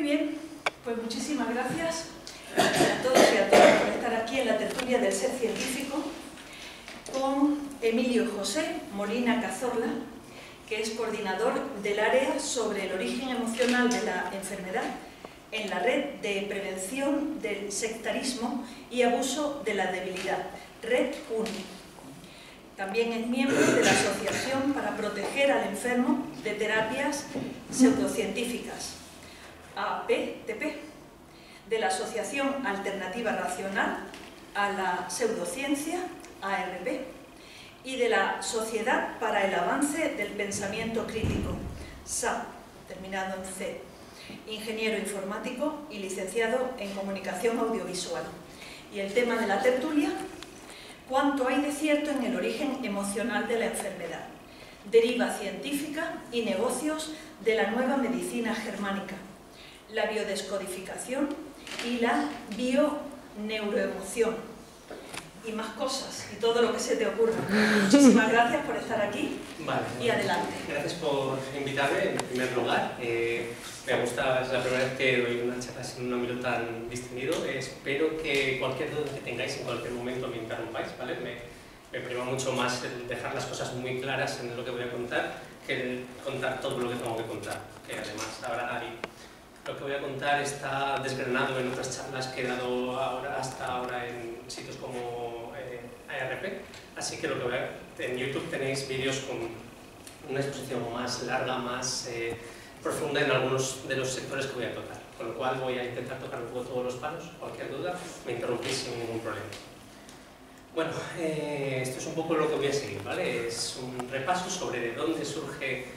bien, pues muchísimas gracias a todos y a todas por estar aquí en la tertulia del Ser Científico con Emilio José Molina Cazorla, que es coordinador del área sobre el origen emocional de la enfermedad en la Red de Prevención del Sectarismo y Abuso de la Debilidad, Red UNI. También es miembro de la Asociación para Proteger al Enfermo de Terapias Pseudocientíficas, APTP, de la Asociación Alternativa Racional a la Pseudociencia, ARP, y de la Sociedad para el Avance del Pensamiento Crítico, SAP, terminado en C, ingeniero informático y licenciado en Comunicación Audiovisual. Y el tema de la tertulia: ¿cuánto hay de cierto en el origen emocional de la enfermedad? Deriva científica y negocios de la nueva medicina germánica, la biodescodificación y la bioneuroemoción, y más cosas, y todo lo que se te ocurra. Muchísimas gracias por estar aquí. Vale, y adelante. Gracias por invitarme, en primer lugar. Me gusta, es la primera vez que doy una charla sin un ámbito tan distinguido. Espero que cualquier duda que tengáis en cualquier momento me interrumpáis, ¿vale? Me prima mucho más el dejar las cosas muy claras en lo que voy a contar que el contar todo lo que tengo que contar, que además ahora lo que voy a contar está desgranado en otras charlas que he dado hasta ahora en sitios como ARP, así que en YouTube tenéis vídeos con una exposición más larga, más profunda en algunos de los sectores que voy a tocar, con lo cual voy a intentar tocar un poco todos los palos. Cualquier duda me interrumpís sin ningún problema. Bueno, esto es un poco lo que voy a seguir, ¿vale? Es un repaso sobre de dónde surge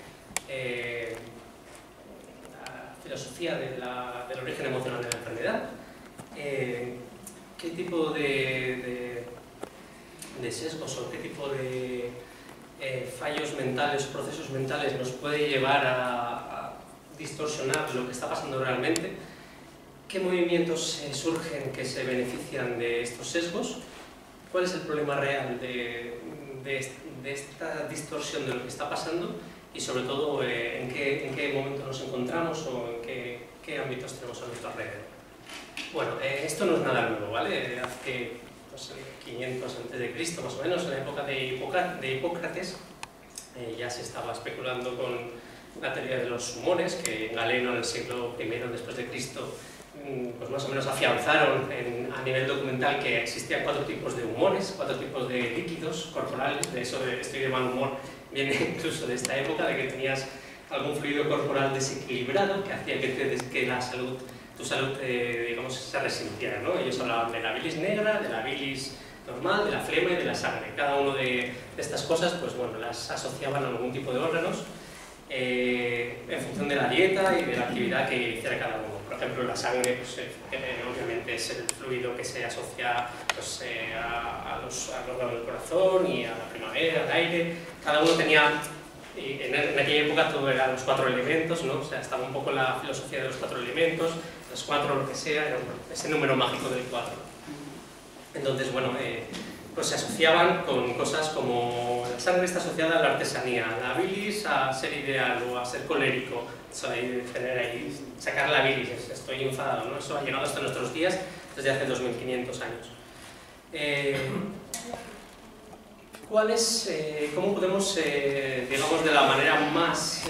filosofía del origen emocional de la enfermedad, qué tipo de sesgos o qué tipo de fallos mentales, procesos mentales nos puede llevar a distorsionar lo que está pasando realmente, qué movimientos surgen que se benefician de estos sesgos, cuál es el problema real de esta distorsión de lo que está pasando, y sobre todo en qué momento nos encontramos o en qué ámbitos tenemos a nuestro alrededor. Bueno, esto no es nada nuevo, ¿vale? Hace 500 a.C., más o menos, en la época de Hipócrates, ya se estaba especulando con la teoría de los humores, que Galeno en el siglo I después de Cristo pues más o menos afianzaron a nivel documental que existían 4 tipos de humores, 4 tipos de líquidos corporales. De eso estoy de mal humor viene incluso de esta época, de que tenías algún fluido corporal desequilibrado que hacía que tu salud digamos, se resintiera, ¿no? Ellos hablaban de la bilis negra, de la bilis normal, de la flema y de la sangre. Cada una de estas cosas, pues bueno, las asociaban a algún tipo de órganos en función de la dieta y de la actividad que hiciera cada uno. Por ejemplo, la sangre, pues, obviamente es el fluido que se asocia pues, al órgano del corazón y a la primavera, al aire. Cada uno tenía, y en aquella época todo eran los 4 elementos, ¿no? O sea, estaba un poco la filosofía de los 4 elementos, los 4 lo que sea, era ese número mágico del 4. Entonces, bueno, pues se asociaban con cosas como la sangre está asociada a la artesanía, la bilis a ser ideal o a ser colérico, eso de tener ahí, sacar la bilis, estoy enfadado, ¿no? Eso ha llegado hasta nuestros días desde hace 2500 años. ¿Cómo podemos, digamos, de la manera más,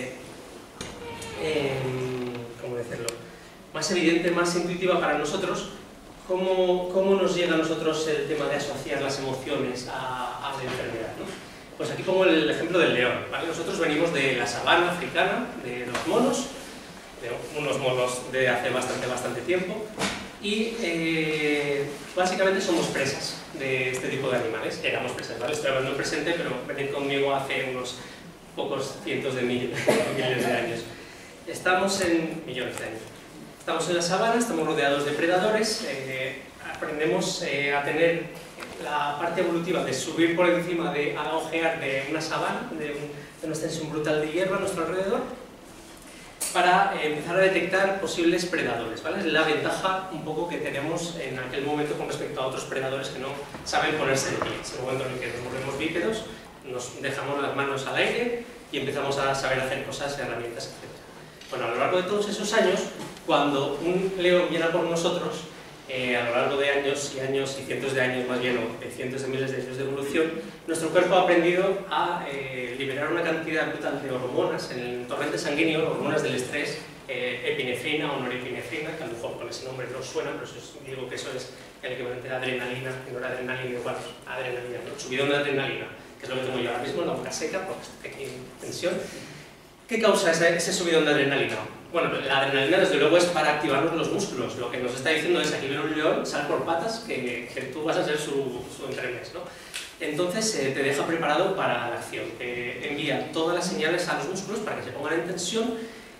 ¿cómo decirlo?, más evidente, más intuitiva para nosotros, ¿cómo nos llega a nosotros el tema de asociar las emociones a la enfermedad, ¿no? Pues aquí pongo el ejemplo del león, ¿vale? Nosotros venimos de la sabana africana, de los monos, de unos monos de hace bastante tiempo, y básicamente somos presas de este tipo de animales. Éramos presas, ¿vale? Estoy hablando en presente, pero venid conmigo hace unos pocos cientos de miles de años. Estamos en millones de años. Estamos en la sabana, estamos rodeados de predadores, aprendemos a tener la parte evolutiva de subir por encima, de ojear de una sabana, de una extensión brutal de hierba a nuestro alrededor, para empezar a detectar posibles predadores, ¿vale? Es la ventaja un poco que tenemos en aquel momento con respecto a otros predadores que no saben ponerse de pie. Es el momento en el que nos volvemos bípedos, nos dejamos las manos al aire y empezamos a saber hacer cosas, herramientas, etc. Bueno, a lo largo de todos esos años cuando un león viene a por nosotros, a lo largo de años y años y cientos de años más bien, o de cientos de miles de años de evolución, nuestro cuerpo ha aprendido a liberar una cantidad brutal de hormonas en el torrente sanguíneo, hormonas del estrés, epinefrina o norepinefrina, que a lo mejor con ese nombre no suena, pero digo que eso es el equivalente de adrenalina y noradrenalina, igual, adrenalina, ¿no? Subidón de adrenalina, que es lo que tengo yo ahora mismo en la boca seca, porque estoy aquí en tensión. ¿Qué causa ese subidón de adrenalina? Bueno, la adrenalina desde luego es para activarnos los músculos. Lo que nos está diciendo es: aquí viene un león, sal por patas, que tú vas a ser su entremés, ¿no? Entonces te deja preparado para la acción. Envía todas las señales a los músculos para que se pongan en tensión,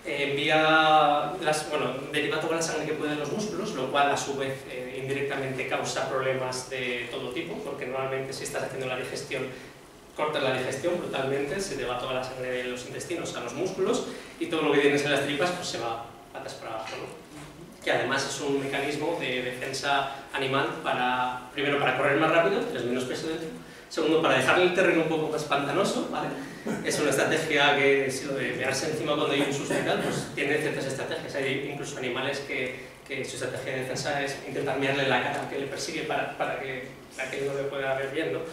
deriva toda la sangre que puede de los músculos, lo cual a su vez indirectamente causa problemas de todo tipo, porque normalmente si estás haciendo la digestión, cortas la digestión brutalmente, se te va toda la sangre de los intestinos a los músculos y todo lo que tienes en las tripas pues se va patas para abajo, ¿no? Que además es un mecanismo de defensa animal primero para correr más rápido, tienes menos peso dentro, segundo para dejarle el terreno un poco más pantanoso, ¿vale? Es una estrategia que si lo de mearse encima cuando hay un susto y tal, pues tiene ciertas estrategias. Hay incluso animales que su estrategia de defensa es intentar mearle la cara que le persigue para que no le pueda ver bien, ¿no?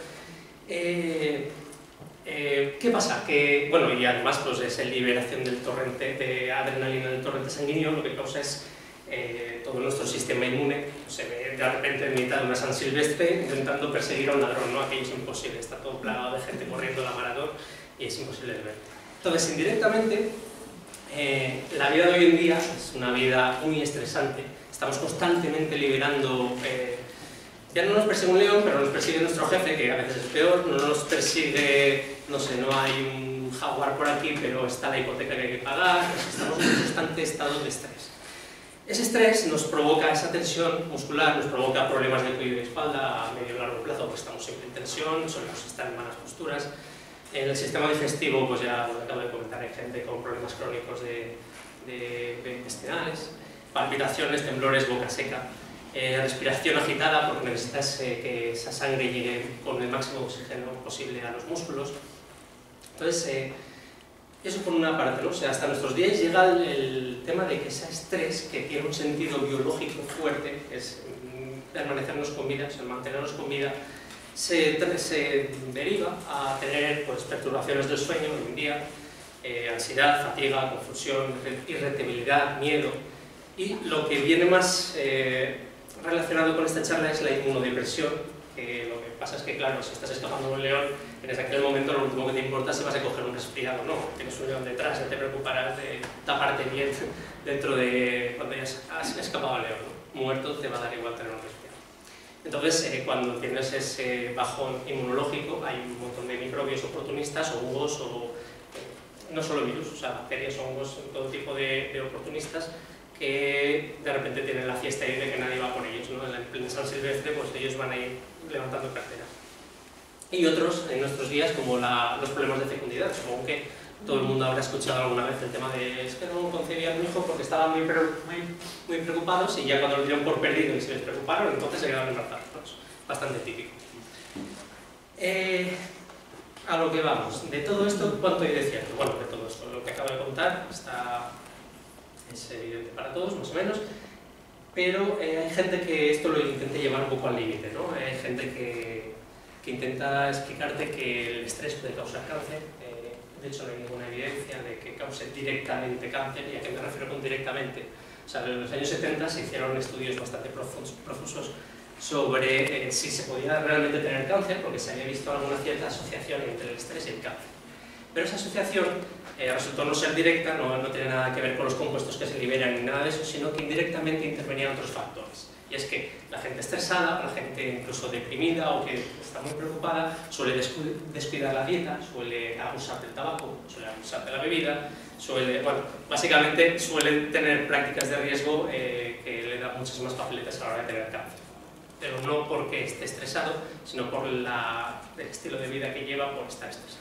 ¿Qué pasa? Que, bueno, y además pues esa liberación del torrente de adrenalina del torrente sanguíneo lo que causa es todo nuestro sistema inmune se ve de repente en mitad de una San Silvestre intentando perseguir a un ladrón, ¿no? Aquello es imposible, está todo plagado de gente corriendo la maratón y es imposible de ver. Entonces, indirectamente, la vida de hoy en día es una vida muy estresante, estamos constantemente liberando. Ya no nos persigue un león, pero nos persigue nuestro jefe, que a veces es peor, no nos persigue, no sé, no hay un jaguar por aquí, pero está la hipoteca que hay que pagar, estamos en un constante estado de estrés. Ese estrés nos provoca esa tensión muscular, nos provoca problemas de cuello y de espalda a medio y largo plazo, porque estamos siempre en tensión, solemos estar en malas posturas. En el sistema digestivo, pues ya lo acabo de comentar, hay gente con problemas crónicos de intestinales, palpitaciones, temblores, boca seca. Respiración agitada porque necesitas que esa sangre llegue con el máximo oxígeno posible a los músculos. Entonces, eso por una parte, ¿no? O sea, hasta nuestros días llega el tema de que ese estrés, que tiene un sentido biológico fuerte, que es permanecernos con vida, o sea, mantenernos con vida, se deriva a tener pues, perturbaciones del sueño hoy en día, ansiedad, fatiga, confusión, irritabilidad, miedo. Y lo que viene más relacionado con esta charla es la inmunodepresión, que lo que pasa es que, claro, si estás escapando de un león, en aquel momento lo último que te importa es si vas a coger un resfriado o no. Tienes un león detrás, ya te preocuparás de taparte bien dentro de cuando ya has escapado al león, ¿no? Muerto te va a dar igual tener un resfriado. Entonces, cuando tienes ese bajón inmunológico, hay un montón de microbios oportunistas o hongos, o no solo virus, o sea, bacterias, hongos, todo tipo de oportunistas, que de repente tienen la fiesta ahí de que nadie va por ellos, ¿no? En San Silvestre, pues ellos van a ir levantando cartera. Y otros, en nuestros días, como los problemas de fecundidad. Supongo que todo el mundo habrá escuchado alguna vez el tema de es que no concebían un hijo porque estaban muy preocupados y ya cuando lo dieron por perdido y se les preocuparon, entonces se quedaron embarazados. Bastante típico. A lo que vamos. De todo esto, ¿cuánto hay de cierto? Bueno, de todo esto, lo que acabo de contar es evidente para todos, más o menos, pero hay gente que esto lo intenta llevar un poco al límite, ¿no? Hay gente que intenta explicarte que el estrés puede causar cáncer. De hecho, no hay ninguna evidencia de que cause directamente cáncer. ¿Y a qué me refiero con directamente? O sea, en los años 70 se hicieron estudios bastante profusos sobre si se podía realmente tener cáncer, porque se había visto alguna cierta asociación entre el estrés y el cáncer. Pero esa asociación resultó no ser directa, no tiene nada que ver con los compuestos que se liberan ni nada de eso, sino que indirectamente intervenían otros factores. Y es que la gente estresada, la gente incluso deprimida o que está muy preocupada, suele descuidar la dieta, suele abusar del tabaco, suele abusar de la bebida, básicamente suele tener prácticas de riesgo que le dan muchas más papeletas a la hora de tener cáncer. Pero no porque esté estresado, sino por el estilo de vida que lleva por estar estresado.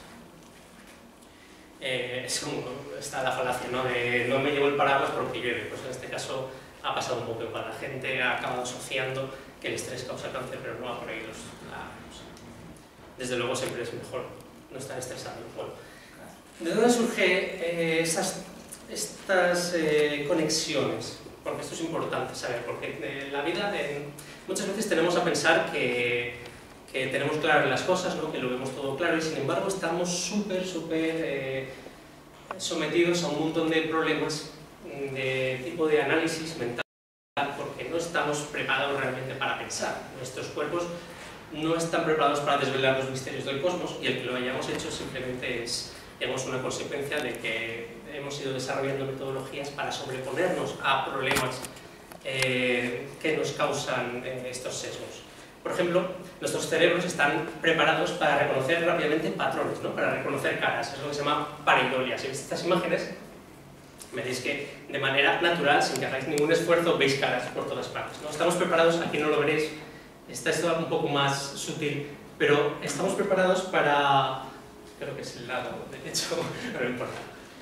Está la falacia, ¿no? De no me llevo el paraguas porque llueve. Pues en este caso ha pasado un poco para la gente, ha acabado asociando que el estrés causa cáncer, pero no va por ahí desde luego siempre es mejor no estar estresado. Bueno, ¿de dónde surgen estas conexiones? porque esto es importante saber, porque en la vida muchas veces tenemos a pensar que tenemos claras las cosas, ¿no? Que lo vemos todo claro, y sin embargo estamos súper sometidos a un montón de problemas de tipo de análisis mental, porque no estamos preparados realmente para pensar. Nuestros cuerpos no están preparados para desvelar los misterios del cosmos, y el que lo hayamos hecho simplemente es, digamos, una consecuencia de que hemos ido desarrollando metodologías para sobreponernos a problemas que nos causan estos sesgos. Por ejemplo, nuestros cerebros están preparados para reconocer rápidamente patrones, ¿no? Para reconocer caras, es lo que se llama pareidolia. Si veis estas imágenes, veréis que de manera natural, sin que hagáis ningún esfuerzo, veis caras por todas partes, ¿no? Estamos preparados, aquí no lo veréis, está esto un poco más sutil, pero estamos preparados para, creo que es el lado derecho, pero no importa,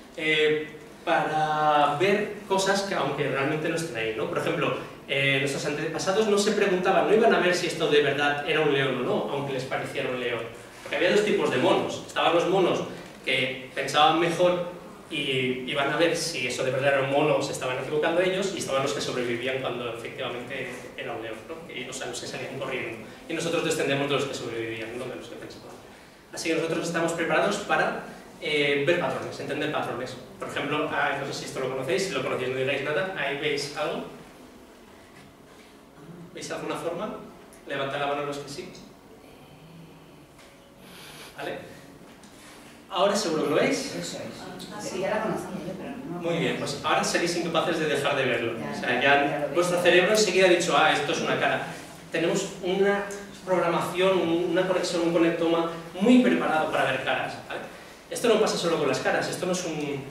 para ver cosas que aunque realmente no estén ahí, ¿no? Por ejemplo, nuestros antepasados no se preguntaban, no iban a ver si esto de verdad era un león o no, aunque les pareciera un león. Porque había dos tipos de monos. Estaban los monos que pensaban mejor y iban a ver si eso de verdad era un mono o se estaban equivocando ellos, y estaban los que sobrevivían cuando efectivamente era un león, ¿no? Y los que salían corriendo. Y nosotros descendemos de los que sobrevivían, no de los que pensaban. Así que nosotros estamos preparados para ver patrones, entender patrones. Por ejemplo, no sé si esto lo conocéis, si lo conocéis no digáis nada, ahí veis algo. ¿Veis alguna forma? Levantad la mano los que sí. ¿Vale? Ahora seguro que lo veis. Eso es. Sí, ya la conocía yo, pero no. Muy bien, pues ahora seréis incapaces de dejar de verlo. Ya, O sea, ya ya lo vuestro veo. cerebro enseguida ha dicho, esto es una cara. Tenemos una programación, una conexión, un conectoma muy preparado para ver caras, ¿vale? Esto no pasa solo con las caras, esto no es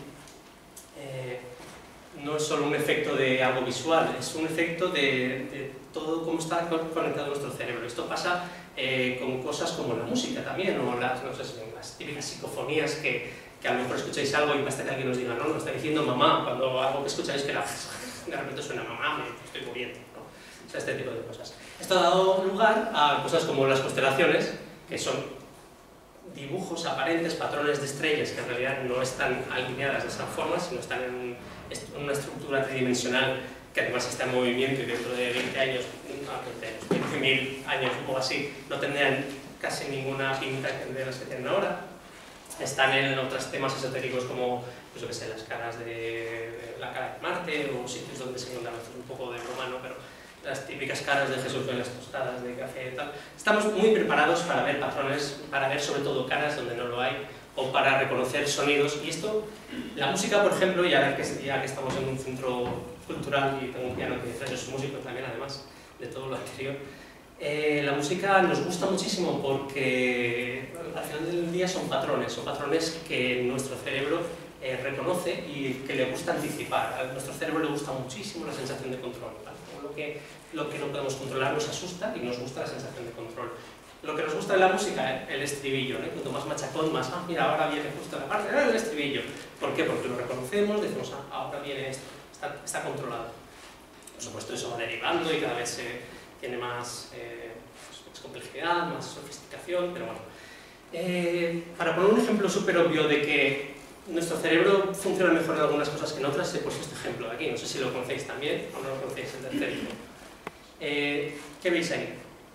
no es solo un efecto de algo visual, es un efecto de todo cómo está conectado nuestro cerebro. Esto pasa con cosas como la música también, o no sé, las típicas psicofonías que a lo mejor escucháis algo y basta que alguien os diga, no, está diciendo mamá, cuando algo que escucháis que de repente suena mamá, me estoy muriendo, ¿no? O sea, este tipo de cosas. Esto ha dado lugar a cosas como las constelaciones, que son dibujos aparentes, patrones de estrellas que en realidad no están alineadas de esa forma, sino están en una estructura tridimensional que además está en movimiento, y dentro de 20 años, 20.000 años o así, no tendrían casi ninguna pinta de las que tienen ahora. Están en otros temas esotéricos como, pues yo que sé, las caras de la cara de Marte, o sitios donde se encontraba un poco de romano, pero las típicas caras de Jesús en las tostadas de café y tal. Estamos muy preparados para ver patrones, para ver sobre todo caras donde no lo hay, o para reconocer sonidos. Y esto, la música, por ejemplo, ya que estamos en un centro cultural y tengo un piano que yo soy músico también, además de todo lo anterior, la música nos gusta muchísimo porque al final del día son patrones que nuestro cerebro reconoce y que le gusta anticipar. A nuestro cerebro le gusta muchísimo la sensación de control, ¿vale? Lo que no podemos controlar nos asusta y nos gusta la sensación de control. Lo que nos gusta de la música, el estribillo, ¿no? Cuanto más machacón, más, mira, ahora viene justo la parte del estribillo. ¿Por qué? Porque lo reconocemos, decimos, ahora viene esto, está controlado. Por supuesto, eso va derivando y cada vez tiene más complejidad, más sofisticación, pero bueno. Para poner un ejemplo súper obvio de que nuestro cerebro funciona mejor en algunas cosas que en otras, he puesto este ejemplo de aquí, no sé si lo conocéis también o no lo conocéis, el tercer hijo. ¿Qué veis ahí?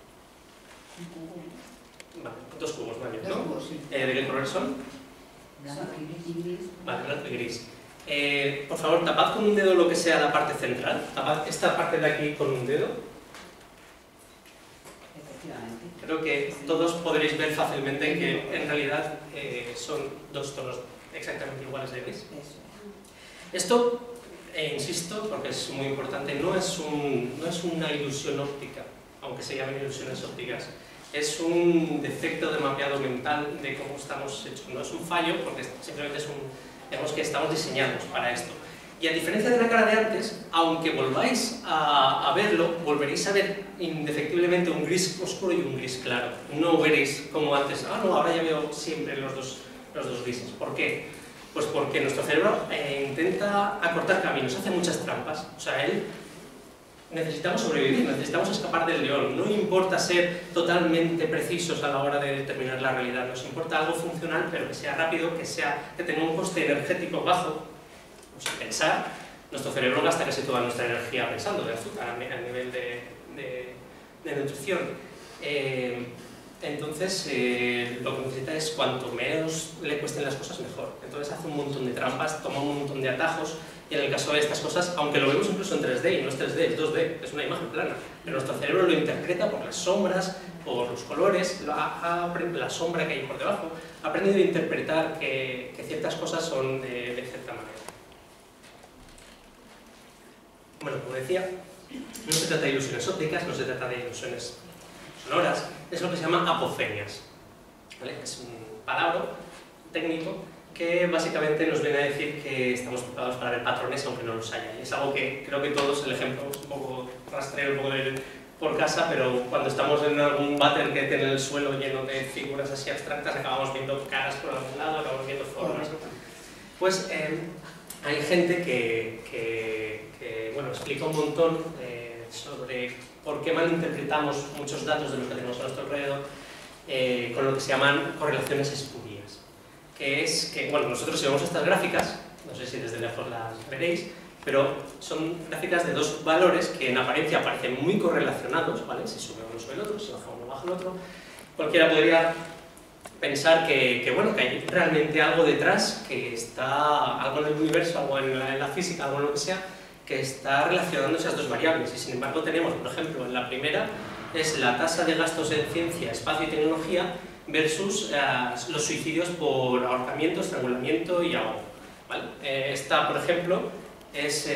Vale, dos cubos, ¿no? Dos cubos, sí. ¿De qué color son? Blanco y gris. Vale, blanco y gris. Por favor, tapad con un dedo lo que sea la parte central, tapad esta parte de aquí con un dedo. Efectivamente. Creo que todos podréis ver fácilmente que en realidad son dos tonos exactamente iguales de gris. Eso. Esto, insisto, porque es muy importante, no es una ilusión óptica, aunque se llamen ilusiones ópticas. Es un defecto de mapeado mental de cómo estamos hechos. No es un fallo, porque simplemente digamos que estamos diseñados para esto. Y a diferencia de la cara de antes, aunque volváis a verlo, volveréis a ver indefectiblemente un gris oscuro y un gris claro. No veréis como antes, no, ahora ya veo siempre los dos grises. ¿Por qué? Pues porque nuestro cerebro intenta acortar caminos, hace muchas trampas. O sea, necesitamos sobrevivir, necesitamos escapar del león. No importa ser totalmente precisos a la hora de determinar la realidad, nos importa algo funcional, pero que sea rápido, que tenga un coste energético bajo. Pues pensar, Nuestro cerebro gasta casi toda nuestra energía pensando de azúcar a nivel de nutrición. Entonces, lo que necesita es cuanto menos le cuesten las cosas, mejor. Entonces hace un montón de trampas, toma un montón de atajos, y en el caso de estas cosas, aunque lo vemos incluso en 3D, y no es 3D, es 2D, es una imagen plana, pero nuestro cerebro lo interpreta por las sombras, por los colores, la sombra que hay por debajo, ha aprendido a interpretar que ciertas cosas son de cierta manera. Bueno, como decía, no se trata de ilusiones ópticas, no se trata de ilusiones sonoras, es lo que se llama apofenias, ¿vale? Es un palabra técnico que básicamente nos viene a decir que estamos preparados para ver patrones aunque no los haya. Y es algo que creo que todos, el ejemplo es un poco rastreo, un poco por casa, pero cuando estamos en algún váter que tiene el suelo lleno de figuras así abstractas, acabamos viendo caras por algún lado, acabamos viendo formas. Pues hay gente que bueno, explica un montón sobre por qué malinterpretamos muchos datos de los que tenemos a nuestro alrededor con lo que se llaman correlaciones espurias. Que es que, bueno, nosotros si vemos estas gráficas, no sé si desde lejos las veréis, pero son gráficas de dos valores que en apariencia parecen muy correlacionados, ¿vale? Si sube uno sube el otro, si baja uno baja el otro. Cualquiera podría pensar que hay realmente algo detrás, que está algo en el universo, algo en la física, algo en lo que sea, que está relacionando esas dos variables. Y sin embargo tenemos, por ejemplo, en la primera es la tasa de gastos en ciencia, espacio y tecnología versus los suicidios por ahorcamiento, estrangulamiento y ahogo, ¿vale? Esta, por ejemplo, es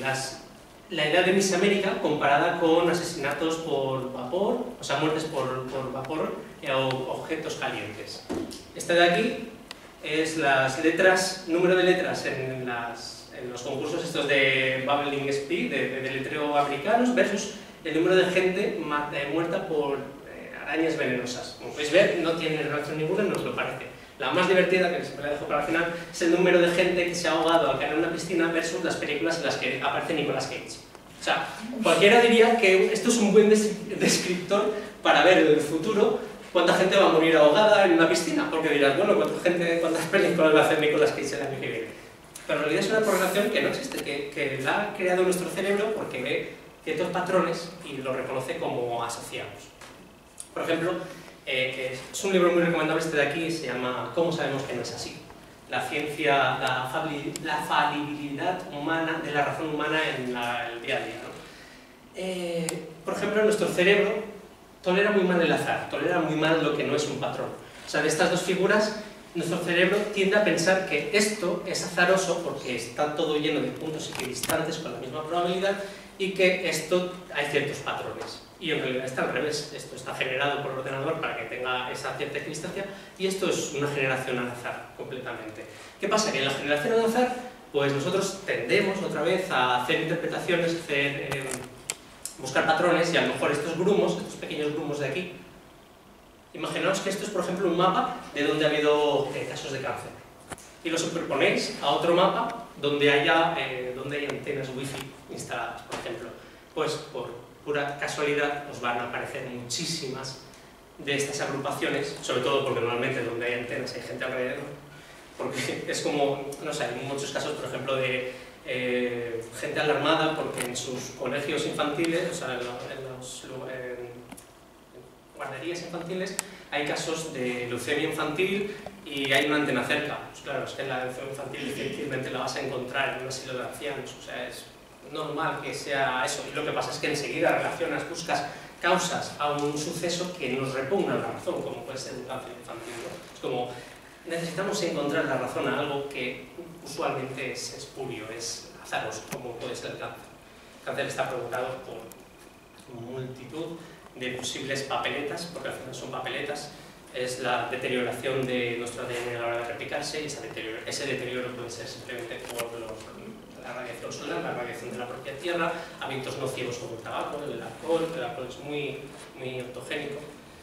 la edad de Miss América comparada con asesinatos por vapor, o sea, muertes por vapor o objetos calientes. Esta de aquí es las letras, número de letras en los concursos estos de Babbling Speed, de letreo americanos, versus el número de gente muerta por arañas venenosas. Como podéis ver, no tiene relación ninguna, no os lo parece. La más divertida, que siempre la dejo para el final, es el número de gente que se ha ahogado al caer en una piscina versus las películas en las que aparece Nicolas Cage. O sea, cualquiera diría que esto es un buen descriptor para ver en el futuro cuánta gente va a morir ahogada en una piscina, porque dirás, bueno, ¿cuántas películas va a hacer Nicolas Cage el año que viene? Pero en realidad es una correlación que no existe, que la ha creado nuestro cerebro porque ve ciertos patrones y los reconoce como asociados. Por ejemplo, que es un libro muy recomendable este de aquí, se llama ¿Cómo sabemos que no es así? La ciencia, la falibilidad humana, de la razón humana en el día a día, ¿no? Por ejemplo, nuestro cerebro tolera muy mal el azar, tolera muy mal lo que no es un patrón. O sea, de estas dos figuras, nuestro cerebro tiende a pensar que esto es azaroso porque está todo lleno de puntos equidistantes con la misma probabilidad y que esto hay ciertos patrones. Y en realidad está al revés, esto está generado por el ordenador para que tenga esa cierta equidistancia y esto es una generación al azar completamente. ¿Qué pasa? Que en la generación al azar, pues nosotros tendemos otra vez a hacer interpretaciones, buscar patrones y a lo mejor estos grumos, estos pequeños grumos de aquí, imaginaos que esto es por ejemplo un mapa de donde ha habido casos de cáncer y lo superponéis a otro mapa donde haya antenas wifi instaladas, por ejemplo. Pues por pura casualidad os van a aparecer muchísimas de estas agrupaciones, sobre todo porque normalmente donde hay antenas hay gente alrededor, porque es como, no sé, hay muchos casos, por ejemplo, de gente alarmada porque en sus colegios infantiles, o sea, en guarderías infantiles, hay casos de leucemia infantil y hay una antena cerca. Pues claro, es que la leucemia infantil difícilmente la vas a encontrar en un asilo de ancianos, o sea, es normal que sea eso, y lo que pasa es que enseguida relacionas, buscas causas a un suceso que nos repugna la razón, como puede ser un cáncer infantil, ¿no? Es como, necesitamos encontrar la razón a algo que usualmente es espurio, es azaroso, como puede ser el cáncer. El cáncer está provocado por multitud de posibles papeletas, porque al final son papeletas, es la deterioración de nuestro ADN a la hora de replicarse, y ese deterioro puede ser simplemente por la radiación solar, la radiación de la propia Tierra, hábitos nocivos como el tabaco, el alcohol es muy autogénico.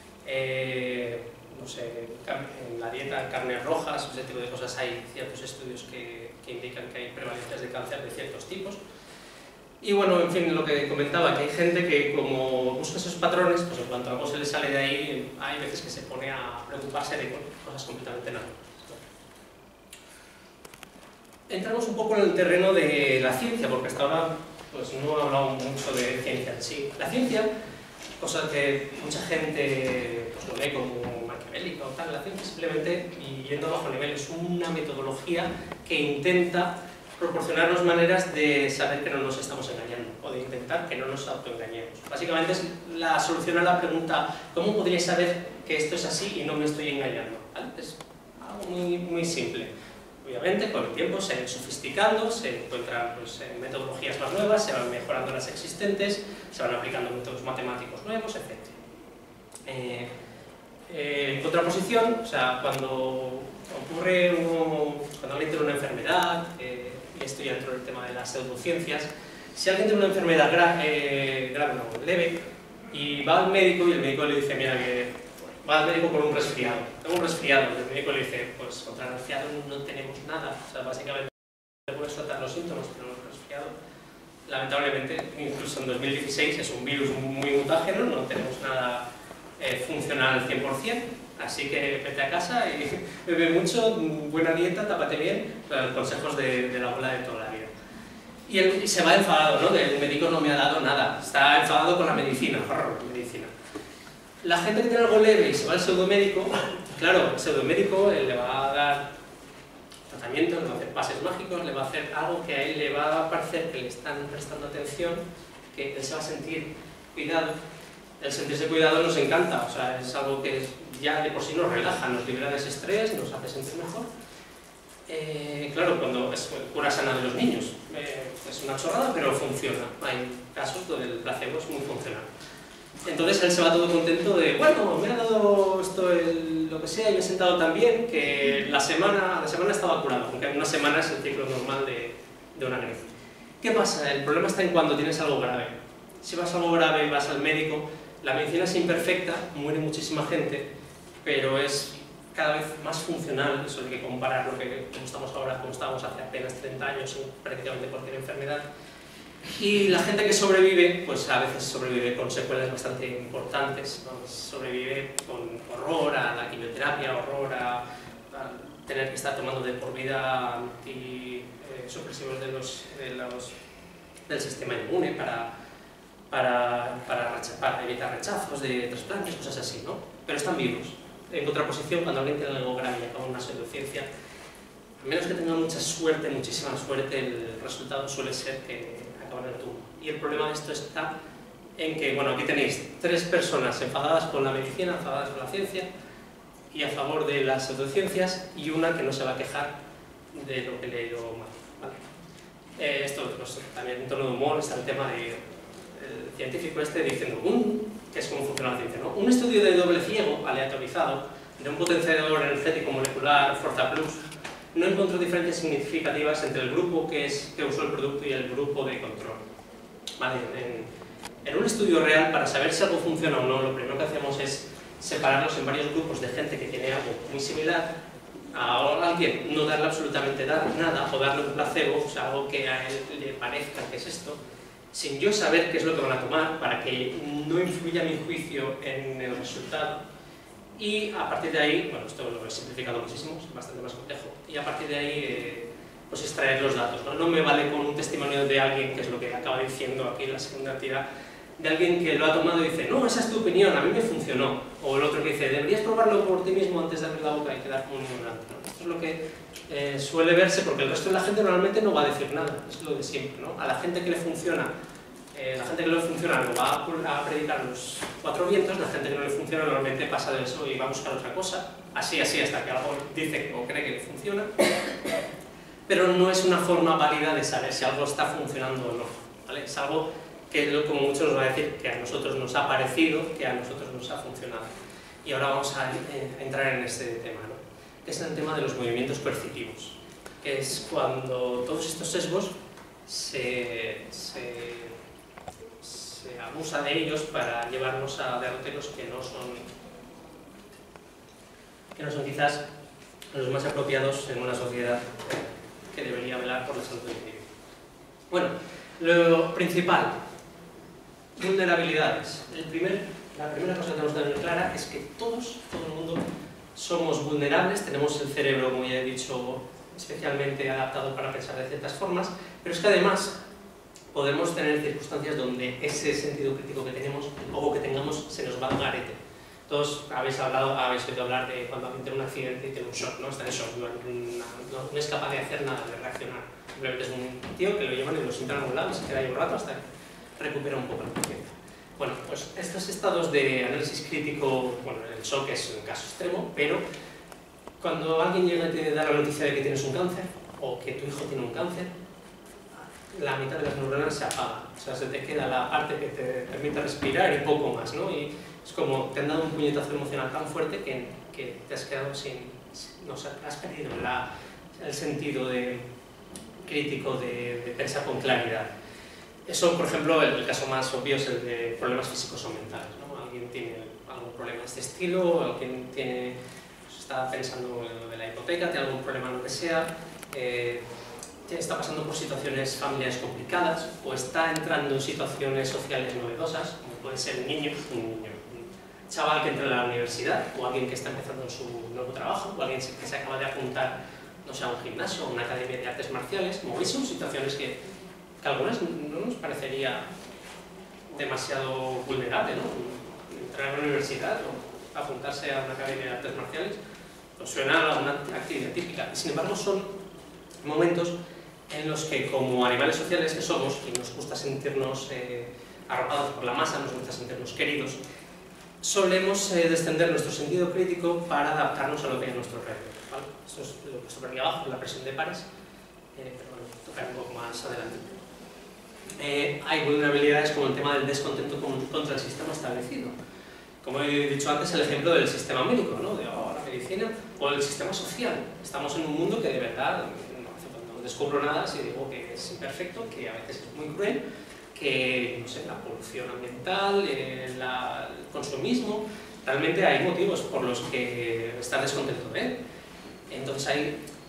No sé, en la dieta, carnes rojas, ese tipo de cosas, hay ciertos estudios que indican que hay prevalencias de cáncer de ciertos tipos. Y bueno, en fin, lo que comentaba, que hay gente que como busca esos patrones, pues en cuanto algo se le sale de ahí, hay veces que se pone a preocuparse de cosas completamente naturales. entramos un poco en el terreno de la ciencia, porque hasta ahora pues, no he hablado mucho de ciencia en sí. La ciencia, cosa que mucha gente pues, lo ve como maquiavélica o tal, la ciencia simplemente, y yendo a bajo nivel, es una metodología que intenta proporcionarnos maneras de saber que no nos estamos engañando, o de intentar que no nos autoengañemos. Básicamente es la solución a la pregunta, ¿cómo podría saber que esto es así y no me estoy engañando? ¿Vale? Es algo muy simple. Obviamente, con el tiempo se van sofisticando, se encuentran pues, metodologías más nuevas, se van mejorando las existentes, se van aplicando métodos matemáticos nuevos, etc. En contraposición, o sea, cuando alguien tiene una enfermedad, y esto ya dentro del tema de las pseudociencias, si alguien tiene una enfermedad grave o leve, y va al médico y el médico le dice, mira, que va al médico con un resfriado. Tengo un resfriado, y el médico le dice, pues contra el resfriado no tenemos nada, o sea, básicamente puedes tratar los síntomas, pero un resfriado, lamentablemente, incluso en 2016 es un virus muy mutágeno, no tenemos nada funcional al 100%, así que vete a casa y bebe mucho, buena dieta, tápate bien, consejos de la abuela de toda la vida. Y se va enfadado, ¿no? El médico no me ha dado nada, está enfadado con la medicina, medicina. La gente que tiene algo leve y se va al pseudomédico, claro, el pseudomédico le va a dar tratamiento, le va a hacer pases mágicos, le va a hacer algo que a él le va a parecer que le están prestando atención, que él se va a sentir cuidado. El sentirse cuidado nos encanta, o sea, es algo que ya de por sí nos relaja, nos libera de ese estrés, nos hace sentir mejor. Claro, cuando es cura sana de los niños, es una chorrada, pero funciona. Hay casos donde el placebo es muy funcional. Entonces él se va todo contento de, bueno, me ha dado esto lo que sea y me he sentado tan bien que la semana estaba curado, aunque una semana es el ciclo normal de una gripe. ¿Qué pasa? El problema está en cuando tienes algo grave. Si vas a algo grave y vas al médico, la medicina es imperfecta, muere muchísima gente, pero es cada vez más funcional, eso hay que comparar lo que como estamos ahora, como estábamos hace apenas 30 años en prácticamente cualquier enfermedad. Y la gente que sobrevive, pues a veces sobrevive con secuelas bastante importantes, ¿no? Sobrevive con horror a la quimioterapia, horror a tener que estar tomando de por vida anti-supresivos del sistema inmune para evitar rechazos de trasplantes, cosas así, ¿no? Pero están vivos. En contraposición, cuando alguien tiene algo grave y acaba una pseudociencia, a menos que tenga mucha suerte, muchísima suerte, el resultado suele ser que acaban en el tumbo. Y el problema de esto está en que, bueno, aquí tenéis 3 personas enfadadas con la medicina, enfadadas con la ciencia y a favor de las pseudociencias, y una que no se va a quejar de lo que le ha ido mal, ¿vale? Esto pues, también en tono de humor está el tema del científico este diciendo que es cómo funciona la ciencia, ¿no? Un estudio de doble ciego, aleatorizado, de un potenciador energético molecular Forza Plus, no encontró diferencias significativas entre el grupo que usó el producto y el grupo de control. Vale, en un estudio real, para saber si algo funciona o no, lo primero que hacemos es separarlos en varios grupos de gente que tiene algo muy similar, a alguien no darle absolutamente nada, o darle un placebo, o sea, algo que a él le parezca que es esto, sin yo saber qué es lo que van a tomar, para que no influya mi juicio en el resultado. Y a partir de ahí, bueno, esto lo he simplificado muchísimo, es bastante más complejo, y a partir de ahí pues extraer los datos, ¿no? No me vale con un testimonio de alguien, que es lo que acaba diciendo aquí en la segunda tira, de alguien que lo ha tomado y dice, no, esa es tu opinión, a mí me funcionó, o el otro que dice, deberías probarlo por ti mismo antes de abrir la boca y quedar como un ignorante, ¿no? Esto es lo que suele verse, porque el resto de la gente normalmente no va a decir nada, es lo de siempre, ¿no? A la gente que le funciona, lo va a predicar los 4 vientos, la gente que no le funciona normalmente pasa de eso y va a buscar otra cosa, así, hasta que algo dice o cree que le funciona, pero no es una forma válida de saber si algo está funcionando o no, ¿vale? Es algo que, como muchos nos va a decir, que a nosotros nos ha parecido, que a nosotros nos ha funcionado. Y ahora vamos a entrar en este tema, ¿no? Que es el tema de los movimientos coercitivos, que es cuando todos estos sesgos se abusa de ellos para llevarnos a derroteros que no son quizás los más apropiados en una sociedad que debería velar por la salud del individuo. Bueno, lo principal, vulnerabilidades. La primera cosa que tenemos que tener clara es que todo el mundo somos vulnerables, tenemos el cerebro, como ya he dicho, especialmente adaptado para pensar de ciertas formas, pero es que además podemos tener circunstancias donde ese sentido crítico que tenemos, el poco que tengamos, se nos va al garete. Todos habéis oído hablar de cuando alguien tiene un accidente y tiene un shock, ¿no? Está en shock, no es capaz de hacer nada, de reaccionar. Simplemente es un tío que lo llevan y lo sientan a un lado y se queda ahí un rato hasta que recupera un poco la conciencia. Bueno, pues estos estados de análisis crítico, bueno, el shock es un caso extremo, pero cuando alguien llega y te da la noticia de que tienes un cáncer, o que tu hijo tiene un cáncer, la mitad de las neuronas se apaga, o sea, se te queda la parte que te permite respirar y poco más, ¿no? Y es como te han dado un puñetazo emocional tan fuerte que te has quedado no sé, has perdido el sentido crítico de pensar con claridad. Eso, por ejemplo, el caso más obvio es el de problemas físicos o mentales, ¿no? Alguien tiene algún problema de este estilo, alguien está pensando en lo de la hipoteca, tiene algún problema en lo que sea, está pasando por situaciones familiares complicadas o está entrando en situaciones sociales novedosas, como puede ser un niño, un chaval que entra a la universidad, o alguien que está empezando en su nuevo trabajo, o alguien que se acaba de apuntar, no sé, a un gimnasio o a una academia de artes marciales. Como veis, son situaciones que algunas no nos parecería demasiado vulnerable, ¿no? Entrar a la universidad o apuntarse a una academia de artes marciales pues suena a una actividad típica, y sin embargo son momentos en los que, como animales sociales que somos, y nos gusta sentirnos arropados por la masa, nos gusta sentirnos queridos, solemos descender nuestro sentido crítico para adaptarnos a lo que hay a nuestro alrededor, ¿vale? Esto es lo que está por aquí abajo, la presión de pares, pero bueno, tocaré un poco más adelante. Hay vulnerabilidades como el tema del descontento contra el sistema establecido. Como he dicho antes, el ejemplo del sistema médico, ¿no? De la medicina, o el sistema social. Estamos en un mundo que de verdad no descubro nada si digo que es imperfecto, que a veces es muy cruel, que no sé, la polución ambiental, el consumismo, realmente hay motivos por los que estar descontento, ¿eh? Entonces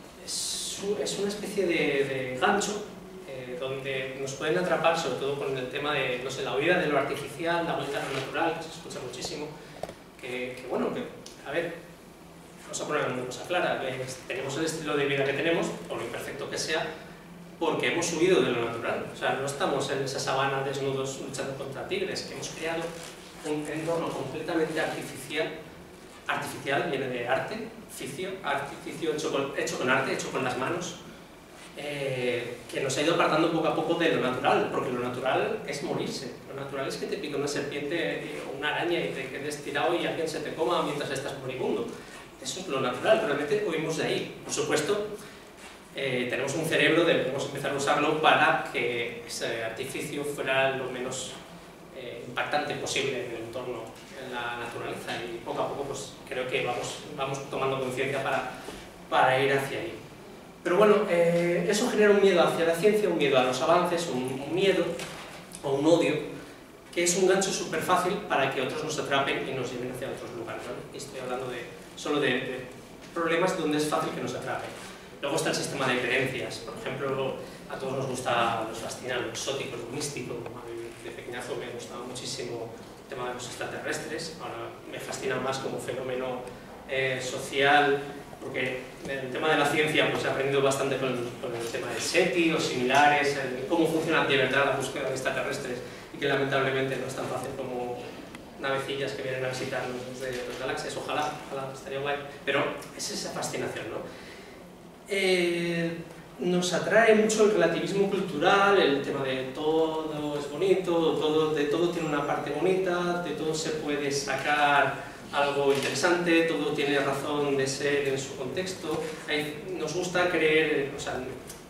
es una especie de gancho donde nos pueden atrapar, sobre todo con el tema de, no sé, la huida de lo artificial, la vuelta a lo natural, que se escucha muchísimo, bueno, a ver, vamos a poner una cosa clara, tenemos el estilo de vida que tenemos, por lo imperfecto que sea, porque hemos huido de lo natural. O sea, no estamos en esa sabana desnudos luchando contra tigres, que hemos creado un entorno completamente artificial. Artificial viene de artificio hecho con arte, hecho con las manos, que nos ha ido apartando poco a poco de lo natural, porque lo natural es morirse. Lo natural es que te pique una serpiente o una araña y te quedes tirado y alguien se te coma mientras estás moribundo. Eso es lo natural, realmente huimos de ahí. Por supuesto, tenemos un cerebro, debemos empezar a usarlo para que ese artificio fuera lo menos impactante posible en el entorno, en la naturaleza, y poco a poco pues, creo que vamos tomando conciencia para ir hacia ahí. Pero bueno, eso genera un miedo hacia la ciencia, un miedo a los avances, un miedo o un odio, que es un gancho súper fácil para que otros nos atrapen y nos lleven hacia otros lugares, ¿no? Y estoy hablando solo de problemas donde es fácil que nos atrapen. Luego está el sistema de creencias. Por ejemplo, a todos nos fascina lo exótico, lo místico. A mí de pequeñazo me gustaba muchísimo el tema de los extraterrestres. Ahora me fascina más como fenómeno social, porque en el tema de la ciencia pues he aprendido bastante con el tema de SETI o similares, cómo funciona de verdad la búsqueda de extraterrestres, y que lamentablemente no es tan fácil como navecillas que vienen a visitarnos desde las galaxias. Ojalá estaría guay, pero es esa fascinación, ¿no? Nos atrae mucho el relativismo cultural, el tema de todo es bonito, de todo tiene una parte bonita, de todo se puede sacar algo interesante, todo tiene razón de ser en su contexto. Nos gusta creer, o sea,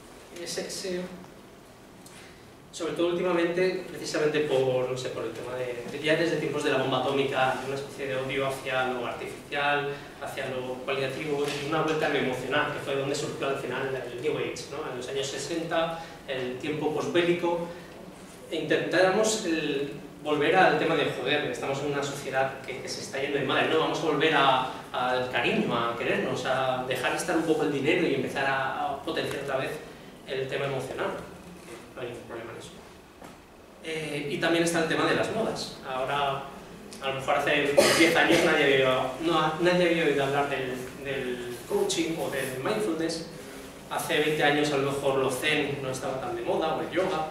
sobre todo últimamente, precisamente por el tema ya desde tiempos de la bomba atómica, una especie de odio hacia lo artificial, hacia lo cualitativo, y una vuelta a lo emocional, que fue donde surgió al final el New Age, ¿no? En los años 60, el tiempo posbélico, intentáramos volver al tema de, joder, estamos en una sociedad que se está yendo de madre, ¿no? Vamos a volver al cariño, a querernos, a dejar de estar un poco el dinero y empezar a potenciar otra vez el tema emocional. No hay ningún problema en eso. Y también está el tema de las modas. Ahora, a lo mejor hace 10 años nadie había oído hablar del coaching o del mindfulness, hace 20 años a lo mejor lo zen no estaba tan de moda, o el yoga.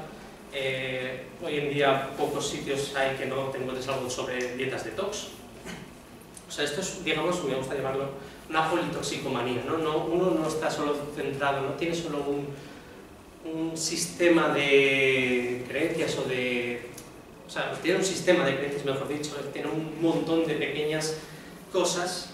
Hoy en día pocos sitios hay que no te encuentres algo sobre dietas detox. O sea, esto es, digamos, me gusta llamarlo una politoxicomanía, ¿no? Uno no está solo centrado, no tiene solo un sistema de creencias o sea, tiene un sistema de creencias, mejor dicho, tiene un montón de pequeñas cosas